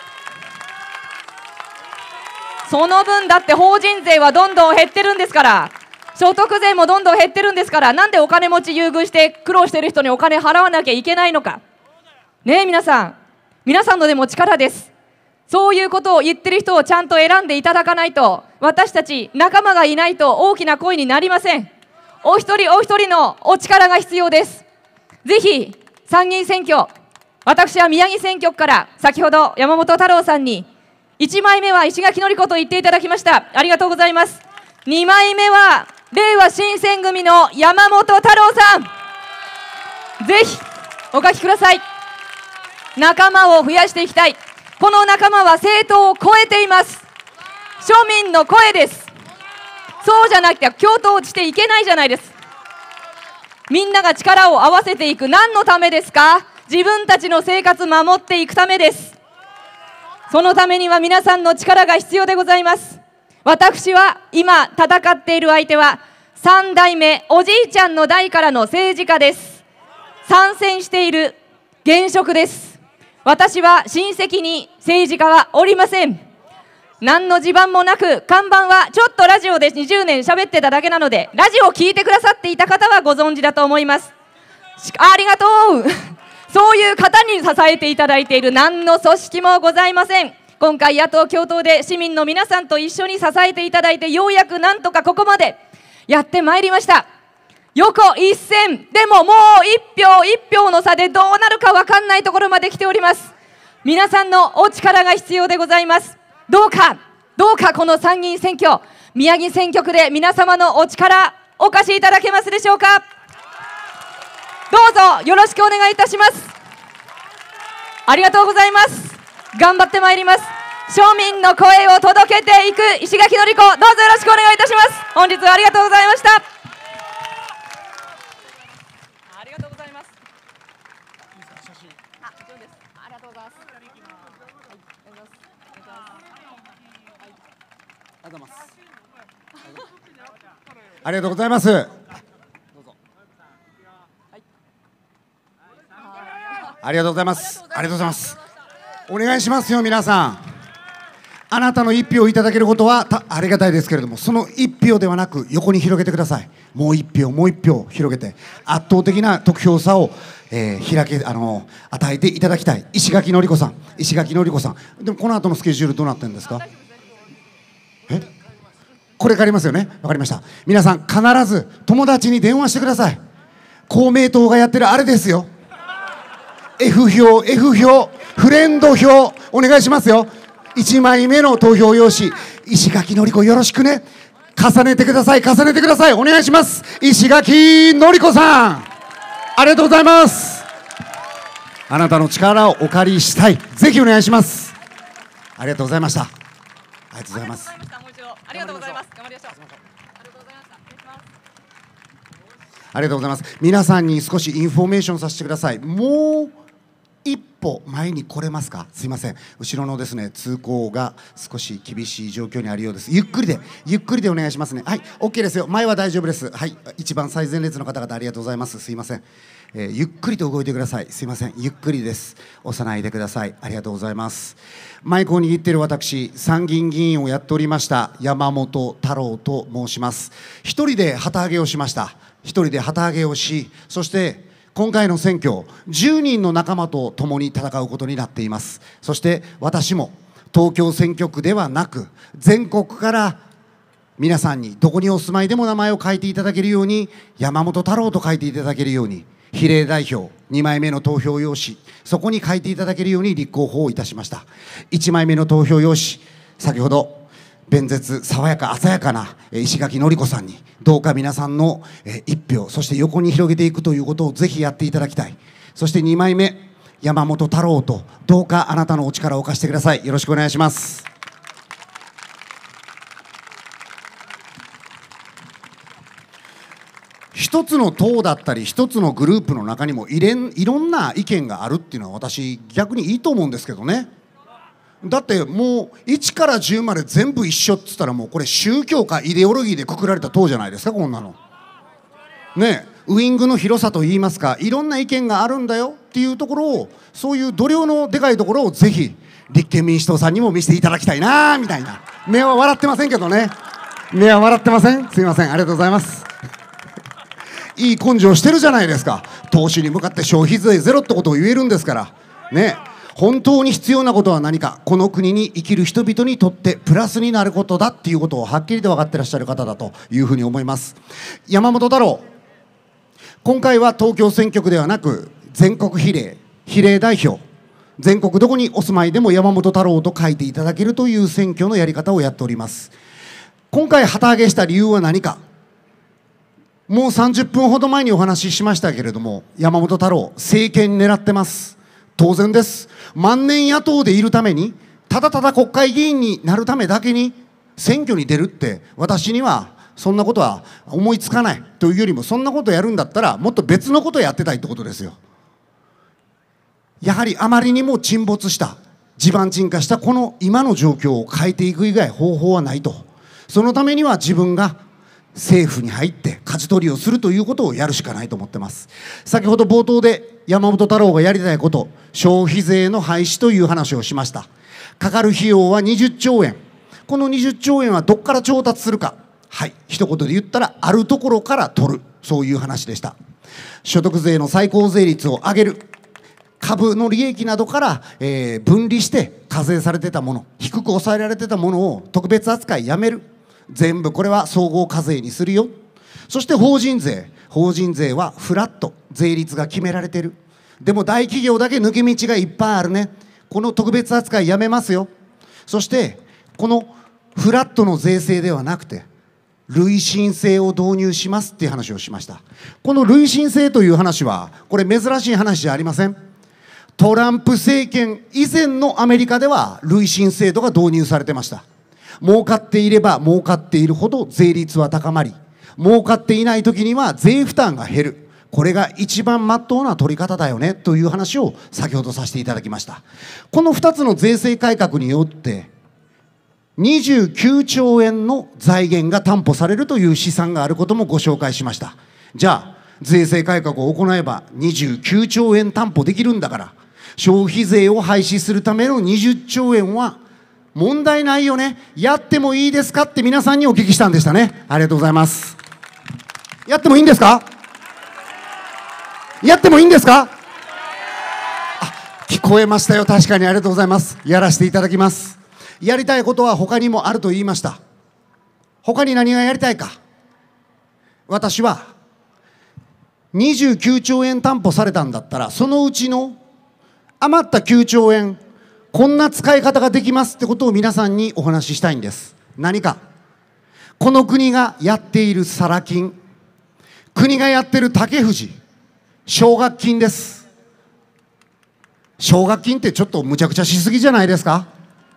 その分だって法人税はどんどん減ってるんですから、所得税もどんどん減ってるんですから、なんでお金持ち優遇して苦労してる人にお金払わなきゃいけないのかね。え皆さん、皆さんのでも力です。そういうことを言ってる人をちゃんと選んでいただかないと、私たち仲間がいないと大きな声になりません。お一人お一人のお力が必要です。ぜひ参議院選挙、私は宮城選挙区から先ほど山本太郎さんにいちまいめは石垣のり子と言っていただきました。ありがとうございます。 にまいめはれいわ新選組の山本太郎さん、ぜひお書きください。仲間を増やしていきたい。この仲間は政党を超えています。庶民の声です。そうじゃなくて共闘していけないじゃないです。みんなが力を合わせていく。何のためですか？自分たちの生活を守っていくためです。そのためには皆さんの力が必要でございます。私は今戦っている相手はさんだいめおじいちゃんの代からの政治家です。参戦している現職です。私は親戚に政治家はおりません。何の地盤もなく、看板はちょっとラジオでにじゅうねん喋ってただけなので、ラジオを聞いてくださっていた方はご存知だと思います。ありがとうそういう方に支えていただいている何の組織もございません。今回野党共闘で市民の皆さんと一緒に支えていただいて、ようやくなんとかここまでやってまいりました。横一線でももう一票一票の差でどうなるか分かんないところまで来ております。皆さんのお力が必要でございます。どうかどうかこの参議院選挙、宮城選挙区で皆様のお力お貸しいただけますでしょうか。どうぞよろしくお願いいたします。ありがとうございます。頑張ってまいります。庶民の声を届けていく石垣のり子、どうぞよろしくお願いいたします。本日はありがとうございました。ありがとうございます。あ、以上です。ありがとうございます。 ありがとうございます。ありがとうございます。ありがとうございます。ありがとうございます。お願いしますよ、皆さん。あなたの一票をいただけることはたありがたいですけれども、その一票ではなく横に広げてください。もう一票もう一票広げて圧倒的な得票差を、えー、開けあの与えていただきたい。石垣のり子さん、石垣のり子さん。でもこの後のスケジュールどうなってるんですか？えこれ借りますよね。わかりました。皆さん必ず友達に電話してください。公明党がやってるあれですよ。 F 票 F 票フレンド票お願いしますよ。いちまいめの投票用紙、石垣のり子よろしくね。重ねてください、重ねてください。お願いします。石垣のり子さん、ありがとうございます。あなたの力をお借りしたい。ぜひお願いします。ありがとうございました。ありがとうございます。 ありがとうございます。頑張りましょう。 ありがとうございます。皆さんに少しインフォメーションさせてください。もう一歩前に来れますか？すいません、後ろのですね通行が少し厳しい状況にあるようです。ゆっくりでゆっくりでお願いしますね。はい、 OK ですよ。前は大丈夫です。はい、一番最前列の方々ありがとうございます。すいません、えー、ゆっくりと動いてください。すいません、ゆっくりです。押さないでください。ありがとうございます。マイクを握っている私、参議院議員をやっておりました山本太郎と申します。一人で旗揚げをしました。一人で旗揚げをし、そして今回の選挙、じゅうにんの仲間と共に戦うことになっています。そして私も東京選挙区ではなく、全国から皆さんにどこにお住まいでも名前を書いていただけるように、山本太郎と書いていただけるように、比例代表にまいめの投票用紙、そこに書いていただけるように立候補をいたしました。いちまいめの投票用紙、先ほど弁舌爽やか鮮やかな石垣のり子さんにどうか皆さんの一票、そして横に広げていくということをぜひやっていただきたい。そしてにまいめ山本太郎とどうかあなたのお力を貸してください。よろしくお願いします。一つの党だったり一つのグループの中にもいれんいろんな意見があるっていうのは私逆にいいと思うんですけどね。だってもういちからじゅうまで全部一緒っつったら、もうこれ宗教かイデオロギーでくくられた党じゃないですか、こんなのね。ウイングの広さといいますか、いろんな意見があるんだよっていうところを、そういう度量のでかいところをぜひ立憲民主党さんにも見せていただきたいなみたいな。目は笑ってませんけどね。目は笑ってません。すいません、ありがとうございます。いい根性してるじゃないですか。投資に向かって消費税ゼロってことを言えるんですからね。本当に必要なことは何か、この国に生きる人々にとってプラスになることだっていうことをはっきりと分かってらっしゃる方だというふうに思います。山本太郎、今回は東京選挙区ではなく全国比例比例代表、全国どこにお住まいでも山本太郎と書いていただけるという選挙のやり方をやっております。 今回旗揚げした理由は何か。もうさんじゅっぷんほど前にお話ししましたけれども、山本太郎、政権狙ってます。当然です。万年野党でいるために、ただただ国会議員になるためだけに選挙に出るって、私にはそんなことは思いつかないというよりも、そんなことやるんだったらもっと別のことをやってたいってことですよ。やはりあまりにも沈没した、地盤沈下したこの今の状況を変えていく以外方法はないと。そのためには自分が政府に入って舵取りをするということをやるしかないと思ってます。先ほど冒頭で山本太郎がやりたいこと、消費税の廃止という話をしました。かかる費用はにじゅっちょうえん。このにじゅっちょうえんはどこから調達するか。はい、一言で言ったらあるところから取る、そういう話でした。所得税の最高税率を上げる、株の利益などから、えー、分離して課税されてたもの、低く抑えられてたものを特別扱いやめる、全部これは総合課税にするよ。そして法人税、法人税はフラット、税率が決められてる。でも大企業だけ抜け道がいっぱいあるね、この特別扱いやめますよ。そしてこのフラットの税制ではなくて累進制を導入しますっていう話をしました。この累進制という話はこれ珍しい話じゃありません。トランプ政権以前のアメリカでは累進制度が導入されてました。儲かっていれば儲かっているほど税率は高まり、儲かっていない時には税負担が減る、これが一番真っ当な取り方だよねという話を先ほどさせていただきました。このふたつの税制改革によってにじゅうきゅうちょうえんの財源が担保されるという試算があることもご紹介しました。じゃあ税制改革を行えばにじゅうきゅうちょうえん担保できるんだから、消費税を廃止するためのにじゅっちょうえんは問題ないよね、やってもいいですかって皆さんにお聞きしたんでしたね。ありがとうございます。やってもいいんですか？やってもいいんですか？あ、聞こえましたよ。確かにありがとうございます。やらせていただきます。やりたいことは他にもあると言いました。他に何がやりたいか。私はにじゅうきゅうちょうえん担保されたんだったら、そのうちの余ったきゅうちょうえん、こんな使い方ができますってことを皆さんにお話ししたいんです。何か。この国がやっているサラ金、国がやっている竹藤、奨学金です。奨学金ってちょっとむちゃくちゃしすぎじゃないですか。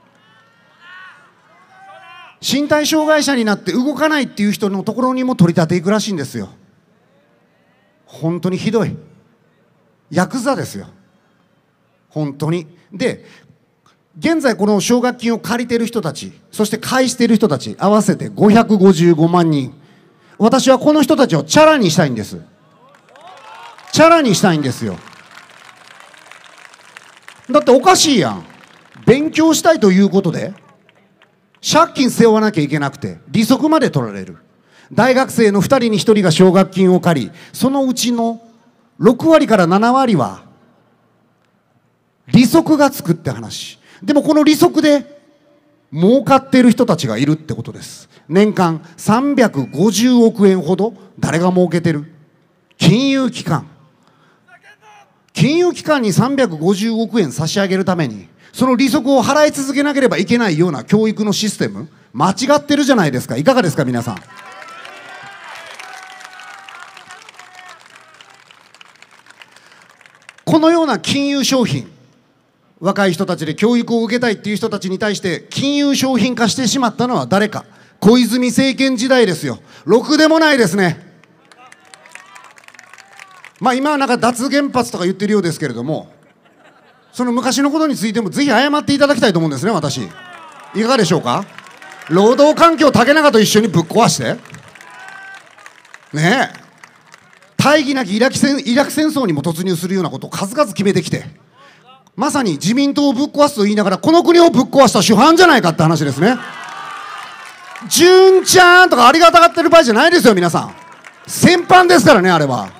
身体障害者になって動かないっていう人のところにも取り立ていくらしいんですよ。本当にひどい。ヤクザですよ。本当に。で、現在この奨学金を借りている人たち、そして返している人たち、合わせてごひゃくごじゅうごまんにん。私はこの人たちをチャラにしたいんです。チャラにしたいんですよ。だっておかしいやん。勉強したいということで借金背負わなきゃいけなくて利息まで取られる。大学生のふたりにひとりが奨学金を借り、そのうちのろくわりからななわりは利息がつくって話。でもこの利息で儲かっている人たちがいるってことです。年間さんびゃくごじゅうおくえんほど誰が儲けてる？金融機関。金融機関にさんびゃくごじゅうおくえん差し上げるためにその利息を払い続けなければいけないような教育のシステム、間違ってるじゃないですか。いかがですか皆さん。このような金融商品、若い人たちで教育を受けたいっていう人たちに対して金融商品化してしまったのは誰か。小泉政権時代ですよ。ろくでもないですね。まあ今はなんか脱原発とか言ってるようですけれども、その昔のことについてもぜひ謝っていただきたいと思うんですね。私いかがでしょうか。労働環境を竹中と一緒にぶっ壊してねえ、大義なきイラク戦、イラク戦争にも突入するようなことを数々決めてきて、まさに自民党をぶっ壊すと言いながらこの国をぶっ壊した主犯じゃないかって話ですね。純ちゃんとかありがたがってる場合じゃないですよ皆さん。戦犯ですからねあれは。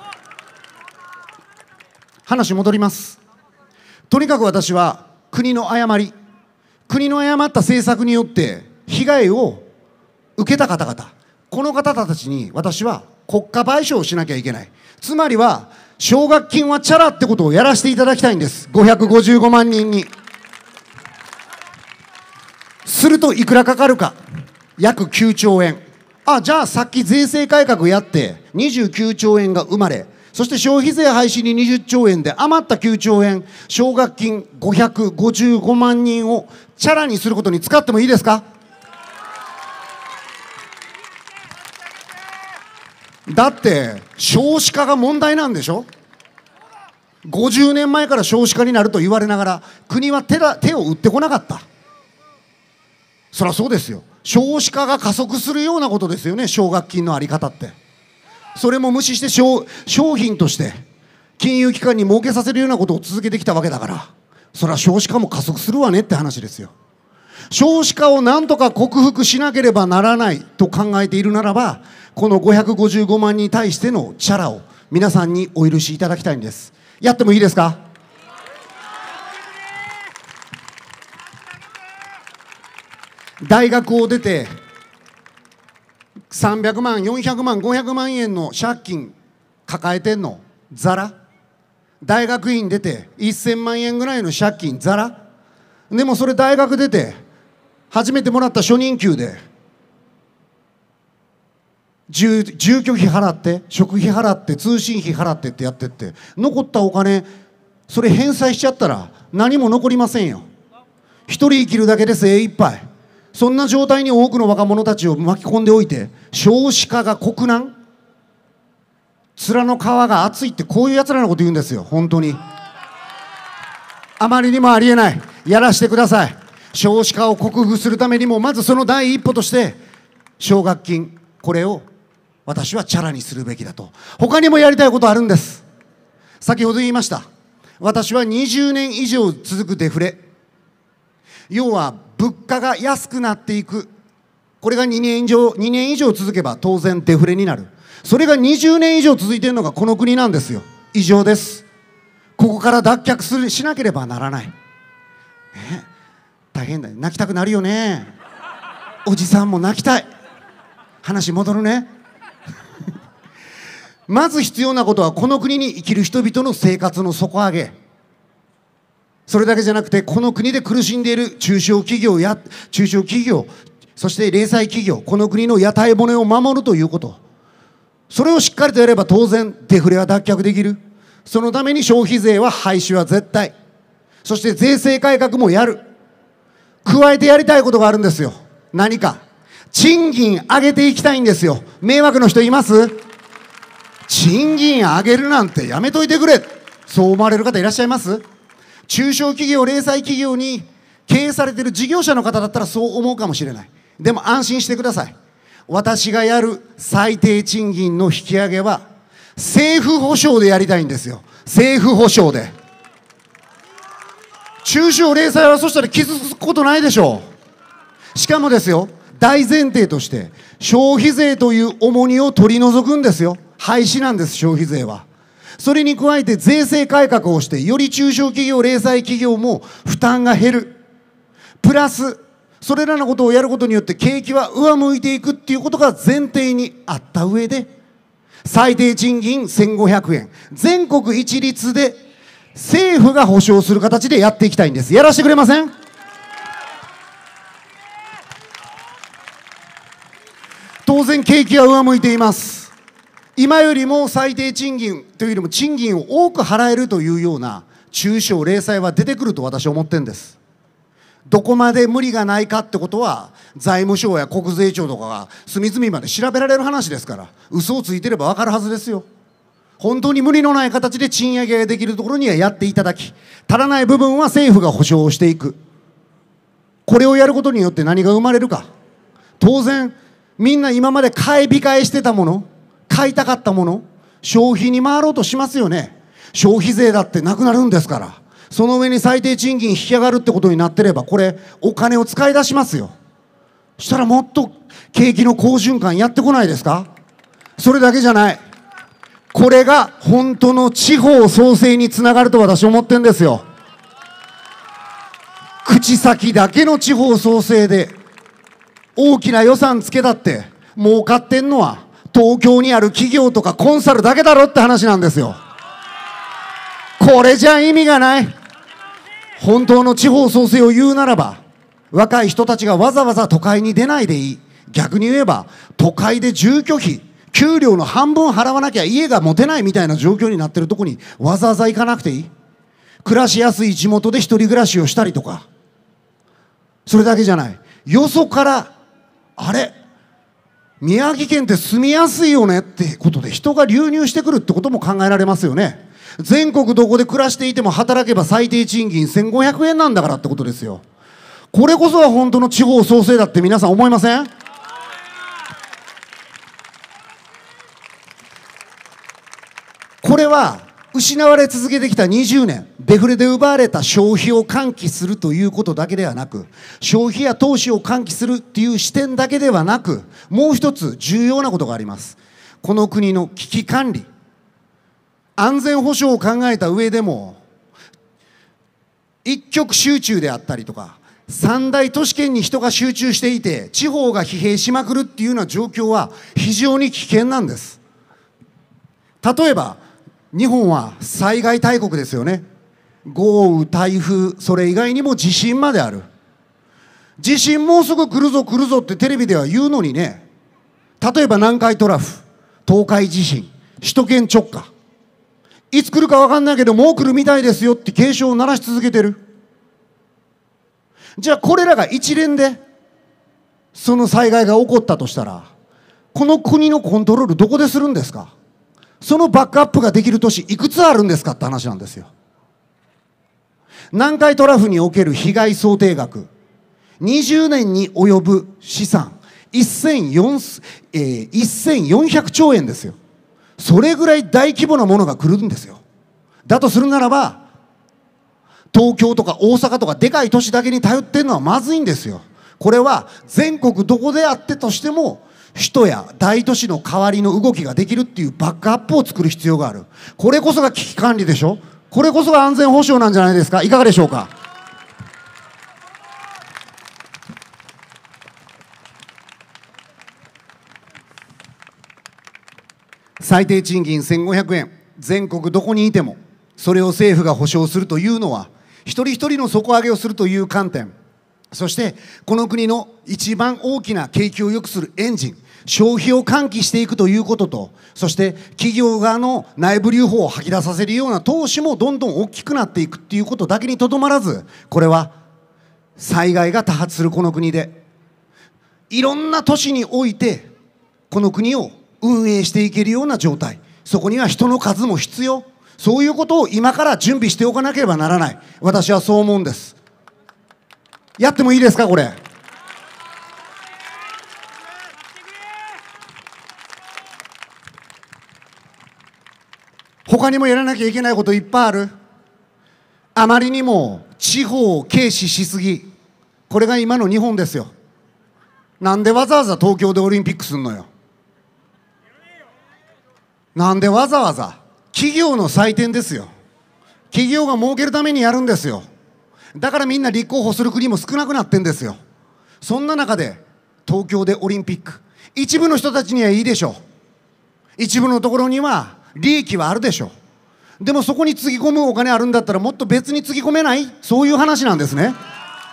話戻ります。とにかく私は国の誤り、国の誤った政策によって被害を受けた方々、この方たちに私は国家賠償をしなきゃいけない。つまりは奨学金はチャラってことをやらせていただきたいんです。ごひゃくごじゅうごまんにんに。するといくらかかるか。 約きゅうちょうえん。あ、じゃあさっき税制改革やってにじゅうきゅうちょうえんが生まれ、そして消費税廃止ににじゅっちょうえんで余ったきゅうちょうえん、奨学金ごひゃくごじゅうごまんにんをチャラにすることに使ってもいいですか？だって少子化が問題なんでしょ。ごじゅうねんまえから少子化になると言われながら国は手だ手を打ってこなかった。そりゃそうですよ。少子化が加速するようなことですよね、奨学金の在り方って。それも無視して 商, 商品として金融機関に儲けさせるようなことを続けてきたわけだから、それは少子化も加速するわねって話ですよ。少子化をなんとか克服しなければならないと考えているならば、このごひゃくごじゅうごまんにんに対してのチャラを皆さんにお許しいただきたいんです。やってもいいですか？大学を出てさんびゃくまん、よんひゃくまん、ごひゃくまんえんの借金抱えてんのザラ。大学院出てせんまんえんぐらいの借金ザラ。でもそれ大学出て初めてもらった初任給で住住居費払って食費払って通信費払ってってやってって、残ったお金それ返済しちゃったら何も残りませんよ。一人生きるだけで精一杯。そんな状態に多くの若者たちを巻き込んでおいて、少子化が国難、面の皮が厚いってこういうやつらのこと言うんですよ。本当にあまりにもありえない。やらせてください。少子化を克服するためにも、まずその第一歩として奨学金、これを私はチャラにするべきだと。他にもやりたいことあるんです。先ほど言いました、私はにじゅうねん以上続くデフレ、要は物価が安くなっていく、これが2年以上、2年以上続けば当然デフレになる。それがにじゅうねん以上続いているのがこの国なんですよ。異常です。ここから脱却するしなければならない、ね、大変だよ。泣きたくなるよね。おじさんも泣きたい。話戻るねまず必要なことは、この国に生きる人々の生活の底上げ。それだけじゃなくて、この国で苦しんでいる中小企業や中小企業、そして零細企業、この国の屋台骨を守るということ、それをしっかりとやれば当然デフレは脱却できる。そのために消費税は廃止は絶対、そして税制改革もやる。加えてやりたいことがあるんですよ。何か賃金上げていきたいんですよ。迷惑の人います？賃金上げるなんてやめといてくれ、そう思われる方いらっしゃいます？中小企業、零細企業に経営されている事業者の方だったらそう思うかもしれない。でも安心してください。私がやる最低賃金の引き上げは政府保証でやりたいんですよ。政府保証で。中小零細はそしたら傷つくことないでしょう。しかもですよ、大前提として消費税という重荷を取り除くんですよ。廃止なんです、消費税は。それに加えて税制改革をして、より中小企業、零細企業も負担が減る。プラス、それらのことをやることによって景気は上向いていくっていうことが前提にあった上で、最低賃金せんごひゃくえん、全国一律で政府が保証する形でやっていきたいんです。やらせてくれません？当然景気は上向いています。今よりも最低賃金というよりも賃金を多く払えるというような中小零細は出てくると私は思ってるんです。どこまで無理がないかってことは財務省や国税庁とかが隅々まで調べられる話ですから、嘘をついてれば分かるはずですよ。本当に無理のない形で賃上げができるところにはやっていただき、足らない部分は政府が保証をしていく。これをやることによって何が生まれるか。当然みんな今まで買い控えしてたもの、買いたかったもの、消費に回ろうとしますよね。消費税だってなくなるんですから。その上に最低賃金引き上がるってことになってれば、これお金を使い出しますよ。そしたらもっと景気の好循環やってこないですか。それだけじゃない、これが本当の地方創生につながると私は思ってるんですよ。口先だけの地方創生で大きな予算つけたって儲かってんのは東京にある企業とかコンサルだけだろって話なんですよ。これじゃ意味がない。本当の地方創生を言うならば、若い人たちがわざわざ都会に出ないでいい、 逆に言えば都会で住居費給料の半分払わなきゃ家が持てないみたいな状況になってるとこにわざわざ行かなくていい。暮らしやすい地元で一人暮らしをしたりとか、それだけじゃない、よそからあれ宮城県って住みやすいよねってことで人が流入してくるってことも考えられますよね。全国どこで暮らしていても働けば最低賃金せんごひゃくえんなんだからってことですよ。これこそが本当の地方創生だって皆さん思いません？これは失われ続けてきたにじゅうねん、デフレで奪われた消費を喚起するということだけではなく、消費や投資を喚起するっていう視点だけではなく、もう一つ重要なことがあります。この国の危機管理、安全保障を考えた上でも、一極集中であったりとか、三大都市圏に人が集中していて、地方が疲弊しまくるっていうような状況は非常に危険なんです。例えば、日本は災害大国ですよね。豪雨、台風、それ以外にも地震まである。地震もうすぐ来るぞ来るぞってテレビでは言うのにね、例えば南海トラフ、東海地震、首都圏直下、いつ来るか分かんないけどもう来るみたいですよって警鐘を鳴らし続けてる。じゃあこれらが一連でその災害が起こったとしたら、この国のコントロールどこでするんですか？そのバックアップができる都市いくつあるんですかって話なんですよ。南海トラフにおける被害想定額、にじゅうねんに及ぶ資産せんよんひゃくちょうえんですよ。それぐらい大規模なものが来るんですよ。だとするならば、東京とか大阪とかでかい都市だけに頼ってるのはまずいんですよ。これは全国どこであってとしても、首都や大都市の代わりの動きができるっていうバックアップを作る必要がある。これこそが危機管理でしょ。これこそが安全保障なんじゃないですか。いかがでしょうか。最低賃金せんごひゃくえん、全国どこにいてもそれを政府が保障するというのは、一人一人の底上げをするという観点、そしてこの国の一番大きな景気を良くするエンジン、消費を喚起していくということと、そして企業側の内部留保を吐き出させるような投資もどんどん大きくなっていくっていうことだけにとどまらず、これは災害が多発するこの国でいろんな都市においてこの国を運営していけるような状態、そこには人の数も必要、そういうことを今から準備しておかなければならない。私はそう思うんです。やってもいいですか、これ。他にもやらなきゃいけないこといっぱいある。あまりにも地方を軽視しすぎ、これが今の日本ですよ。なんでわざわざ東京でオリンピックすんのよ。なんでわざわざ。企業の祭典ですよ。企業が儲けるためにやるんですよ。だからみんな立候補する国も少なくなってんですよ。そんな中で東京でオリンピック、一部の人たちにはいいでしょう。一部のところには利益はあるでしょう。でもそこにつぎ込むお金あるんだったらもっと別につぎ込めない？そういう話なんですね。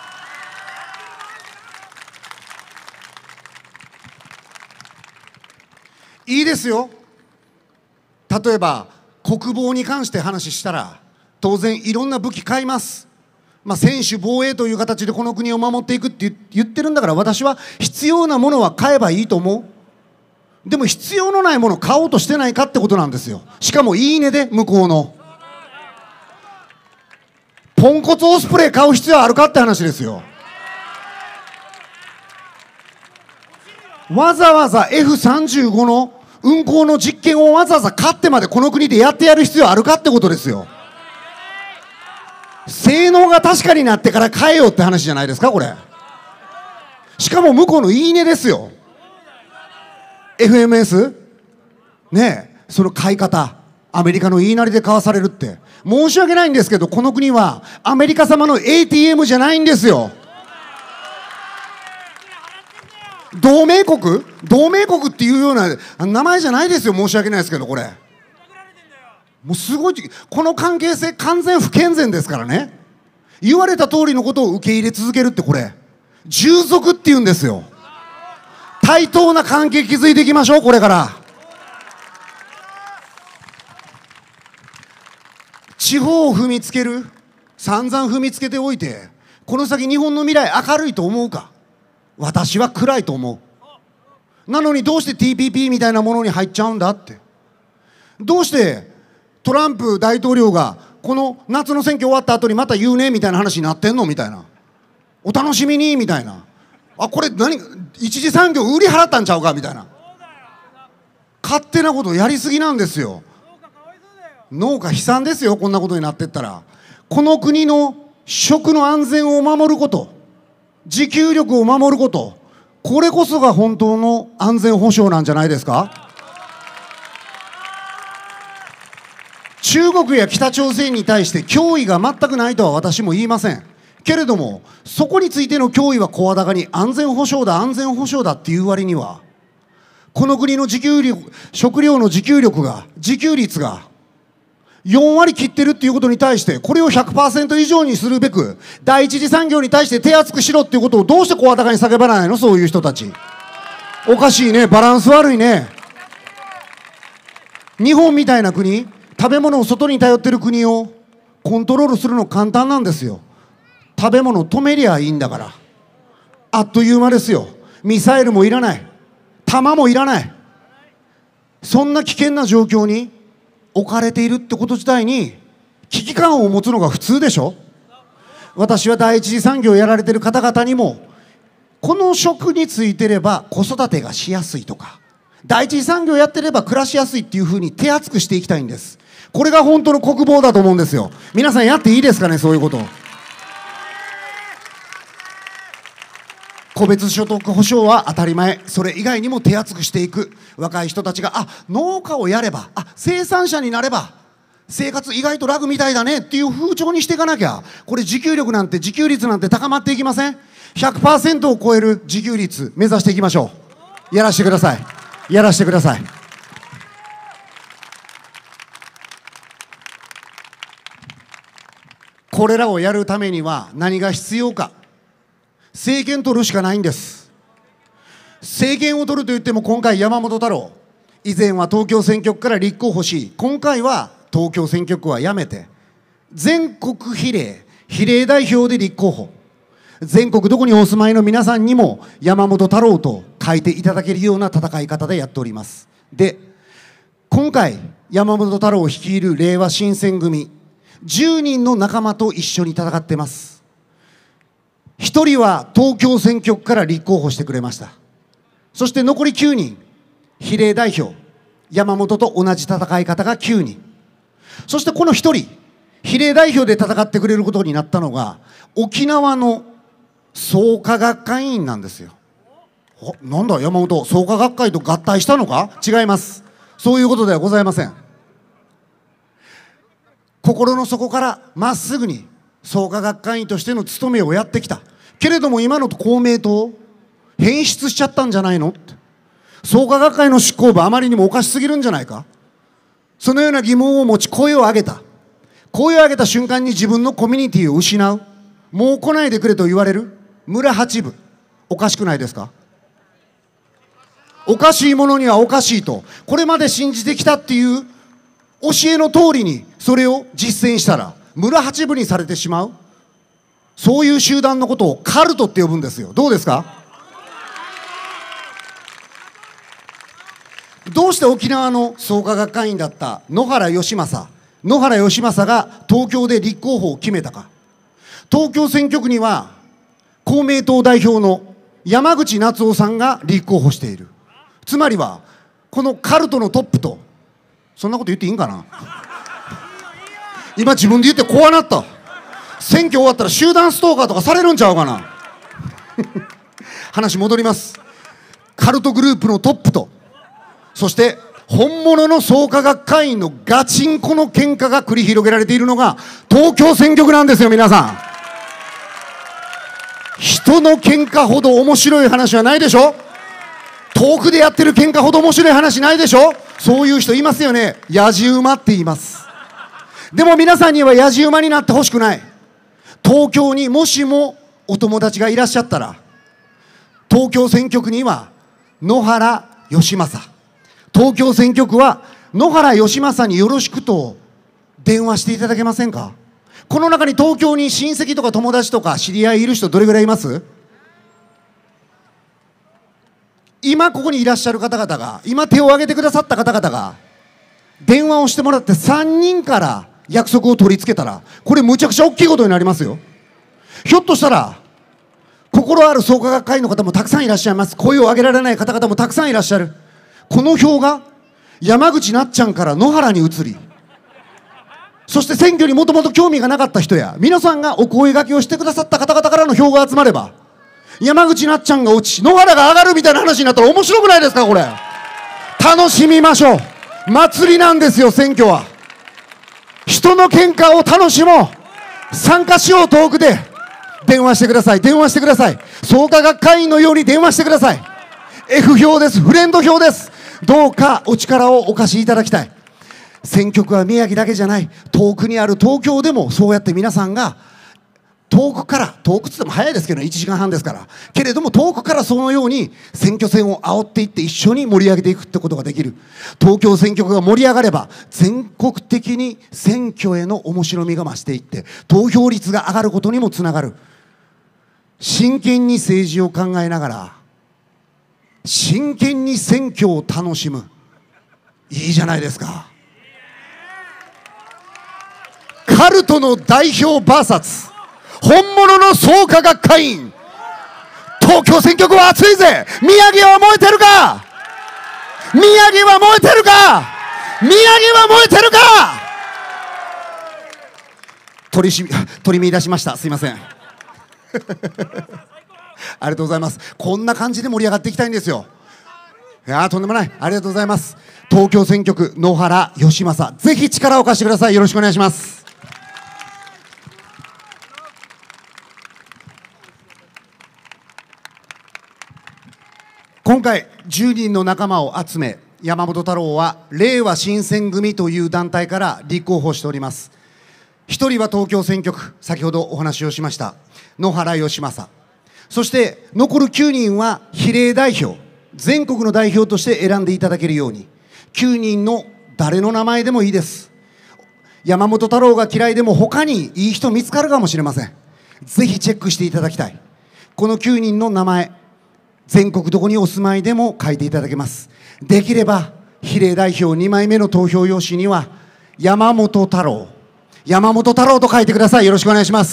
いいですよ。例えば国防に関して話したら当然いろんな武器買います。まあ、専守防衛という形でこの国を守っていくって言ってるんだから、私は必要なものは買えばいいと思う。でも必要のないものを買おうとしてないかってことなんですよ。しかもいいねで向こうのポンコツオスプレイ買う必要あるかって話ですよ。わざわざ エフさんじゅうご の運航の実験をわざわざ買ってまでこの国でやってやる必要あるかってことですよ。性能が確かになってから買えよって話じゃないですか、これ。しかも向こうのいいねですよ。 エフエムエス ねえ、その買い方アメリカの言いなりで買わされるって、申し訳ないんですけどこの国はアメリカ様の エーティーエム じゃないんですよ。同盟国同盟国っていうような名前じゃないですよ。申し訳ないですけど、これもうすごい、この関係性完全不健全ですからね。言われた通りのことを受け入れ続けるって、これ従属って言うんですよ。 対等な関係築いていきましょう。これから地方を踏みつける、散々踏みつけておいて、この先日本の未来明るいと思うか。私は暗いと思う。なのにどうして ティーピーピー みたいなものに入っちゃうんだって。どうしてトランプ大統領がこの夏の選挙終わった後にまた言うねみたいな話になってんのみたいな。お楽しみにみたいな。あ、これ何一次産業売り払ったんちゃうかみたいな。勝手なことやりすぎなんですよ。農家悲惨ですよ、こんなことになってったら。この国の食の安全を守ること、自給力を守ること、これこそが本当の安全保障なんじゃないですか。中国や北朝鮮に対して脅威が全くないとは私も言いませんけれども、そこについての脅威は声高に安全保障だ安全保障だっていう割には、この国の自給力、食料の自給力が、自給率がよんわり切ってるっていうことに対して、これを ひゃくパーセント 以上にするべく第一次産業に対して手厚くしろっていうことをどうして声高に叫ばないの、そういう人たち。おかしいね、バランス悪いね。日本みたいな国、食べ物を外に頼ってる国をコントロールするの簡単なんですよ。食べ物止めりゃいいんだから。あっという間ですよ。ミサイルもいらない、弾もいらない。そんな危険な状況に置かれているってこと自体に危機感を持つのが普通でしょ。私は第一次産業をやられている方々にも、この職についてれば子育てがしやすいとか、第一次産業やってれば暮らしやすいっていうふうに手厚くしていきたいんです。これが本当の国防だと思うんですよ。皆さんやっていいですかね、そういうこと。個別所得保障は当たり前、それ以外にも手厚くしていく。若い人たちが、あ、農家をやれば、あ、生産者になれば生活意外と楽みたいだねっていう風潮にしていかなきゃ、これ自給力なんて自給率なんて高まっていきません。 ひゃくパーセント を超える自給率目指していきましょう。やらせてください、やらせてください。これらをやるためには何が必要か。政権取るしかないんです。政権を取るといっても、今回山本太郎、以前は東京選挙区から立候補し、今回は東京選挙区はやめて全国比例比例代表で立候補。全国どこにお住まいの皆さんにも山本太郎と書いていただけるような戦い方でやっております。で、今回山本太郎を率いるれいわ新選組、じゅうにんの仲間と一緒に戦っています。ひとりは東京選挙区から立候補してくれました。そして残りきゅうにん、比例代表、山本と同じ戦い方がきゅうにん。そしてこのひとり、比例代表で戦ってくれることになったのが、沖縄の創価学会員なんですよ。なんだ山本、創価学会と合体したのか。違います。そういうことではございません。心の底からまっすぐに創価学会員としての務めをやってきたけれども、今の公明党変質しちゃったんじゃないのって。創価学会の執行部あまりにもおかしすぎるんじゃないか。そのような疑問を持ち声を上げた。声を上げた瞬間に自分のコミュニティを失う。もう来ないでくれと言われる村八部、おかしくないですか。おかしいものにはおかしいと、これまで信じてきたっていう教えの通りにそれを実践したら村八部にされてしまう。そういう集団のことをカルトって呼ぶんですよ。どうですか。どうして沖縄の創価学会員だった野原義政野原義政が東京で立候補を決めたか。東京選挙区には公明党代表の山口那津男さんが立候補している。つまりはこのカルトのトップと、そんなこと言っていいんかな。今自分で言って怖なった。選挙終わったら集団ストーカーとかされるんちゃうかな。話戻ります。カルトグループのトップと、そして本物の創価学会員のガチンコの喧嘩が繰り広げられているのが東京選挙区なんですよ。皆さん、人の喧嘩ほど面白い話はないでしょ。遠くでやってる喧嘩ほど面白い話ないでしょ。そういう人いますよね。やじ馬って言います。でも皆さんにはやじ馬になってほしくない。東京にもしもお友達がいらっしゃったら、東京選挙区には野原義政。東京選挙区は野原義政によろしくと電話していただけませんか。この中に東京に親戚とか友達とか知り合いいる人どれぐらいいます？今ここにいらっしゃる方々が、今手を挙げてくださった方々が電話をしてもらってさんにんから約束を取り付けたら、これむちゃくちゃ大きいことになりますよ。ひょっとしたら心ある創価学会員の方もたくさんいらっしゃいます。声を上げられない方々もたくさんいらっしゃる。この票が山口なっちゃんから野原に移り、そして選挙にもともと興味がなかった人や皆さんがお声掛けをしてくださった方々からの票が集まれば、山口なっちゃんが落ち野原が上がるみたいな話になったら面白くないですか。これ楽しみましょう。祭りなんですよ。選挙は人の喧嘩を楽しもう。参加しよう。遠くで電話してください。電話してください。創価学会員のように電話してください。 F 票です。フレンド票です。どうかお力をお貸しいただきたい。選挙区は宮城だけじゃない、遠くにある東京でもそうやって皆さんが遠くから、遠くつっても早いですけどいちじかんはんですから、けれども遠くからそのように選挙戦を煽っていって一緒に盛り上げていくってことができる。東京選挙区が盛り上がれば全国的に選挙への面白みが増していって投票率が上がることにもつながる。真剣に政治を考えながら真剣に選挙を楽しむ、いいじゃないですか。カルトの代表 ブイエス 本物の創価学会員。東京選挙区は熱いぜ。宮城は燃えてるか。宮城は燃えてるか。宮城は燃えてるか。取りし取り見出しました。すいませんありがとうございます。こんな感じで盛り上がっていきたいんですよ。いやーとんでもない。ありがとうございます。東京選挙区野原義政、ぜひ力を貸してください。よろしくお願いします。今回じゅうにんの仲間を集め、山本太郎はれいわ新選組という団体から立候補しております。ひとりは東京選挙区、先ほどお話をしました野原義政、そして残るきゅうにんは比例代表、全国の代表として選んでいただけるように、きゅうにんの誰の名前でもいいです。山本太郎が嫌いでも他にいい人見つかるかもしれません。ぜひチェックしていただきたい。このきゅうにんの名前、全国どこにお住まいでも書いていただけます。できれば比例代表にまいめの投票用紙には山本太郎、山本太郎と書いてください。よろしくお願いします。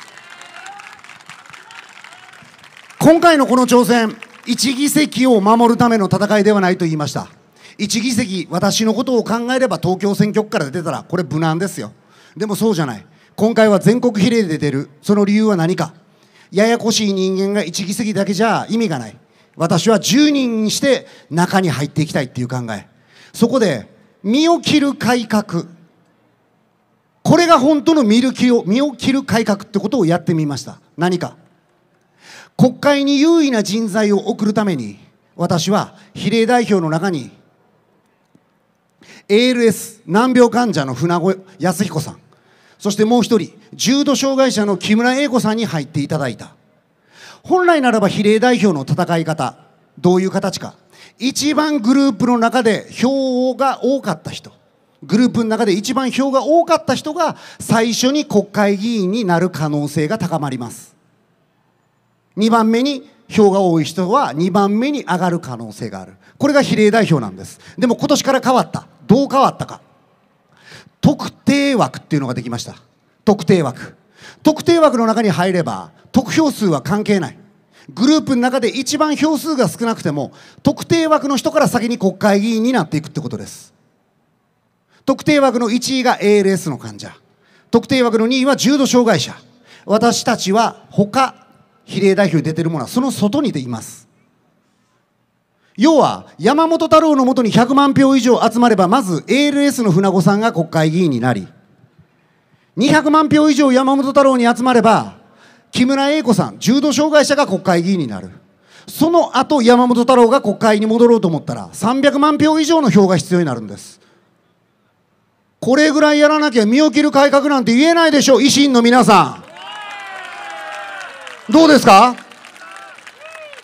今回のこの挑戦、いち議席を守るための戦いではないと言いました。いち議席、私のことを考えれば東京選挙区から出たらこれ無難ですよ。でもそうじゃない。今回は全国比例で出る。その理由は何か。ややこしい人間がいち議席だけじゃ意味がない。私はじゅうにんにして中に入っていきたいっていう考え。そこで身を切る改革、これが本当の身を切る身を切る改革ってことをやってみました。何か国会に優位な人材を送るために、私は比例代表の中に エーエルエス 難病患者の船越康彦さん、そしてもう一人重度障害者の木村英子さんに入っていただいた。本来ならば比例代表の戦い方、どういう形か。一番グループの中で票が多かった人、グループの中で一番票が多かった人が最初に国会議員になる可能性が高まります。にばんめに票が多い人はにばんめに上がる可能性がある。これが比例代表なんです。でも今年から変わった。どう変わったか。特定枠っていうのができました。特定枠。特定枠の中に入れば得票数は関係ない。グループの中で一番票数が少なくても特定枠の人から先に国会議員になっていくってことです。特定枠のいちいが エーエルエス の患者、特定枠のにいは重度障害者。私たちは他比例代表に出てるものはその外にいます。要は山本太郎のもとにひゃくまんひょう以上集まれば、まず エーエルエス の船子さんが国会議員になり、にひゃくまんひょう以上山本太郎に集まれば木村英子さん、重度障害者が国会議員になる。その後山本太郎が国会に戻ろうと思ったらさんびゃくまんひょう以上の票が必要になるんです。これぐらいやらなきゃ身を切る改革なんて言えないでしょう。維新の皆さんどうですか。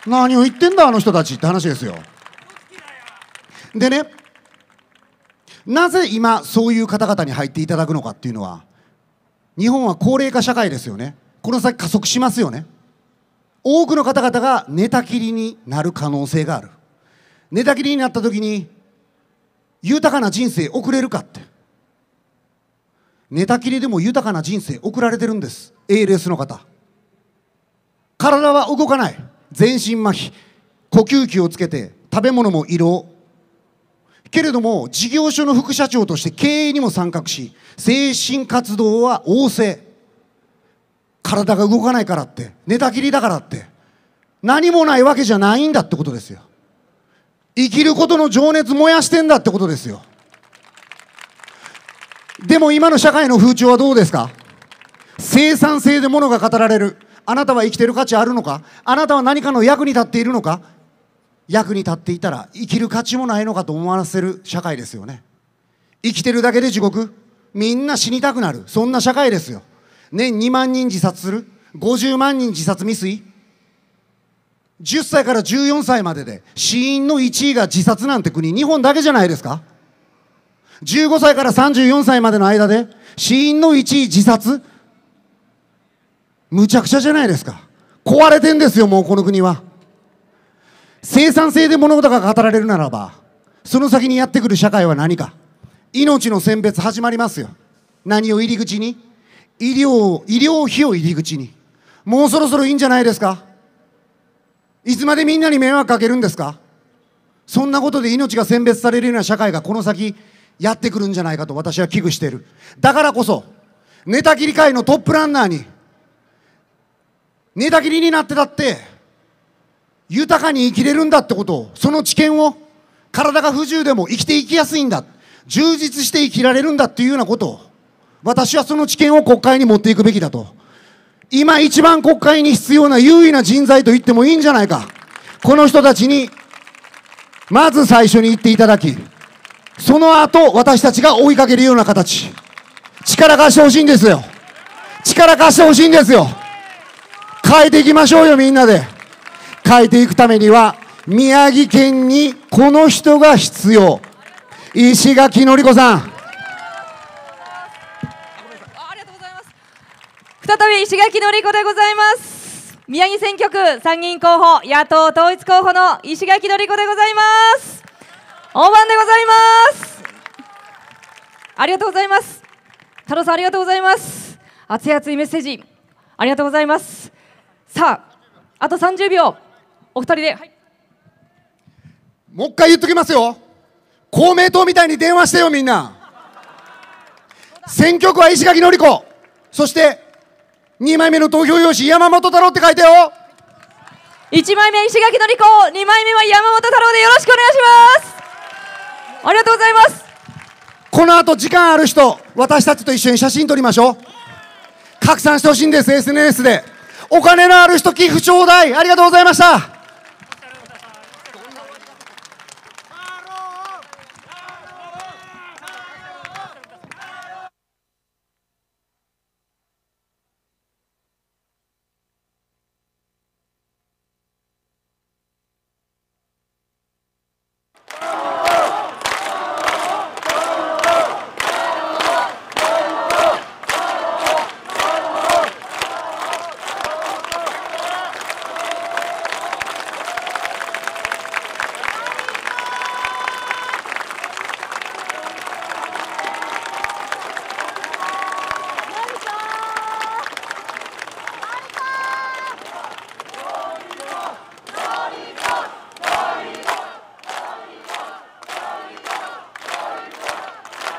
何を言ってんだあの人たちって話ですよ。でね、なぜ今そういう方々に入っていただくのかっていうのは、日本は高齢化社会ですよね。この先加速しますよね。多くの方々が寝たきりになる可能性がある。寝たきりになった時に豊かな人生送れるかって、寝たきりでも豊かな人生送られてるんです。 エーエルエス の方、体は動かない、全身麻痺、呼吸器をつけて食べ物も胃ろうけれども、事業所の副社長として経営にも参画し、精神活動は旺盛。体が動かないからって、寝たきりだからって何もないわけじゃないんだってことですよ。生きることの情熱燃やしてんだってことですよ。でも今の社会の風潮はどうですか。生産性で物が語られる。あなたは生きてる価値あるのか。あなたは何かの役に立っているのか。役に立っていたら生きる価値もないのかと思わせる社会ですよね。生きてるだけで地獄、みんな死にたくなる、そんな社会ですよ。年にまんにん自殺する、ごじゅうまんにん自殺未遂、じゅっさいからじゅうよんさいまでで死因のいちいが自殺なんて国、日本だけじゃないですか。じゅうごさいからさんじゅうよんさいまでの間で死因のいちい自殺、むちゃくちゃじゃないですか。壊れてんですよ、もうこの国は。生産性で物事が語られるならば、その先にやってくる社会は何か。命の選別始まりますよ。何を入り口に、医療、医療費を入り口に。もうそろそろいいんじゃないですか。いつまでみんなに迷惑かけるんですか。そんなことで命が選別されるような社会がこの先やってくるんじゃないかと私は危惧している。だからこそ寝たきり界のトップランナーに、寝たきりになってだって豊かに生きれるんだってことを、その知見を、体が不自由でも生きていきやすいんだ、充実して生きられるんだっていうようなことを、私はその知見を国会に持っていくべきだと。今一番国会に必要な優位な人材と言ってもいいんじゃないか。この人たちにまず最初に言っていただき、その後私たちが追いかけるような形、力貸してほしいんですよ。力貸してほしいんですよ。変えていきましょうよ、みんなで。変えていくためには宮城県にこの人が必要。石垣のり子さん。 ありがとうございます。再び石垣のり子でございます。宮城選挙区参議院候補、野党統一候補の石垣のり子でございます。大盤でございます。ありがとうございます。太郎さん、ありがとうございます。熱い熱いメッセージありがとうございます。さあ、あとさんじゅうびょう、お二人で、はい、 もう一回言っときますよ。公明党みたいに電話してよ、みんな。選挙区は石垣のり子、そしてにまいめの投票用紙山本太郎って書いてよ。 いちまいめ石垣のり子、にまいめは山本太郎でよろしくお願いします。ありがとうございます。 この後時間ある人、私たちと一緒に写真撮りましょう。拡散してほしいんです、エスエヌエス で。お金のある人寄付ちょうだい。ありがとうございました。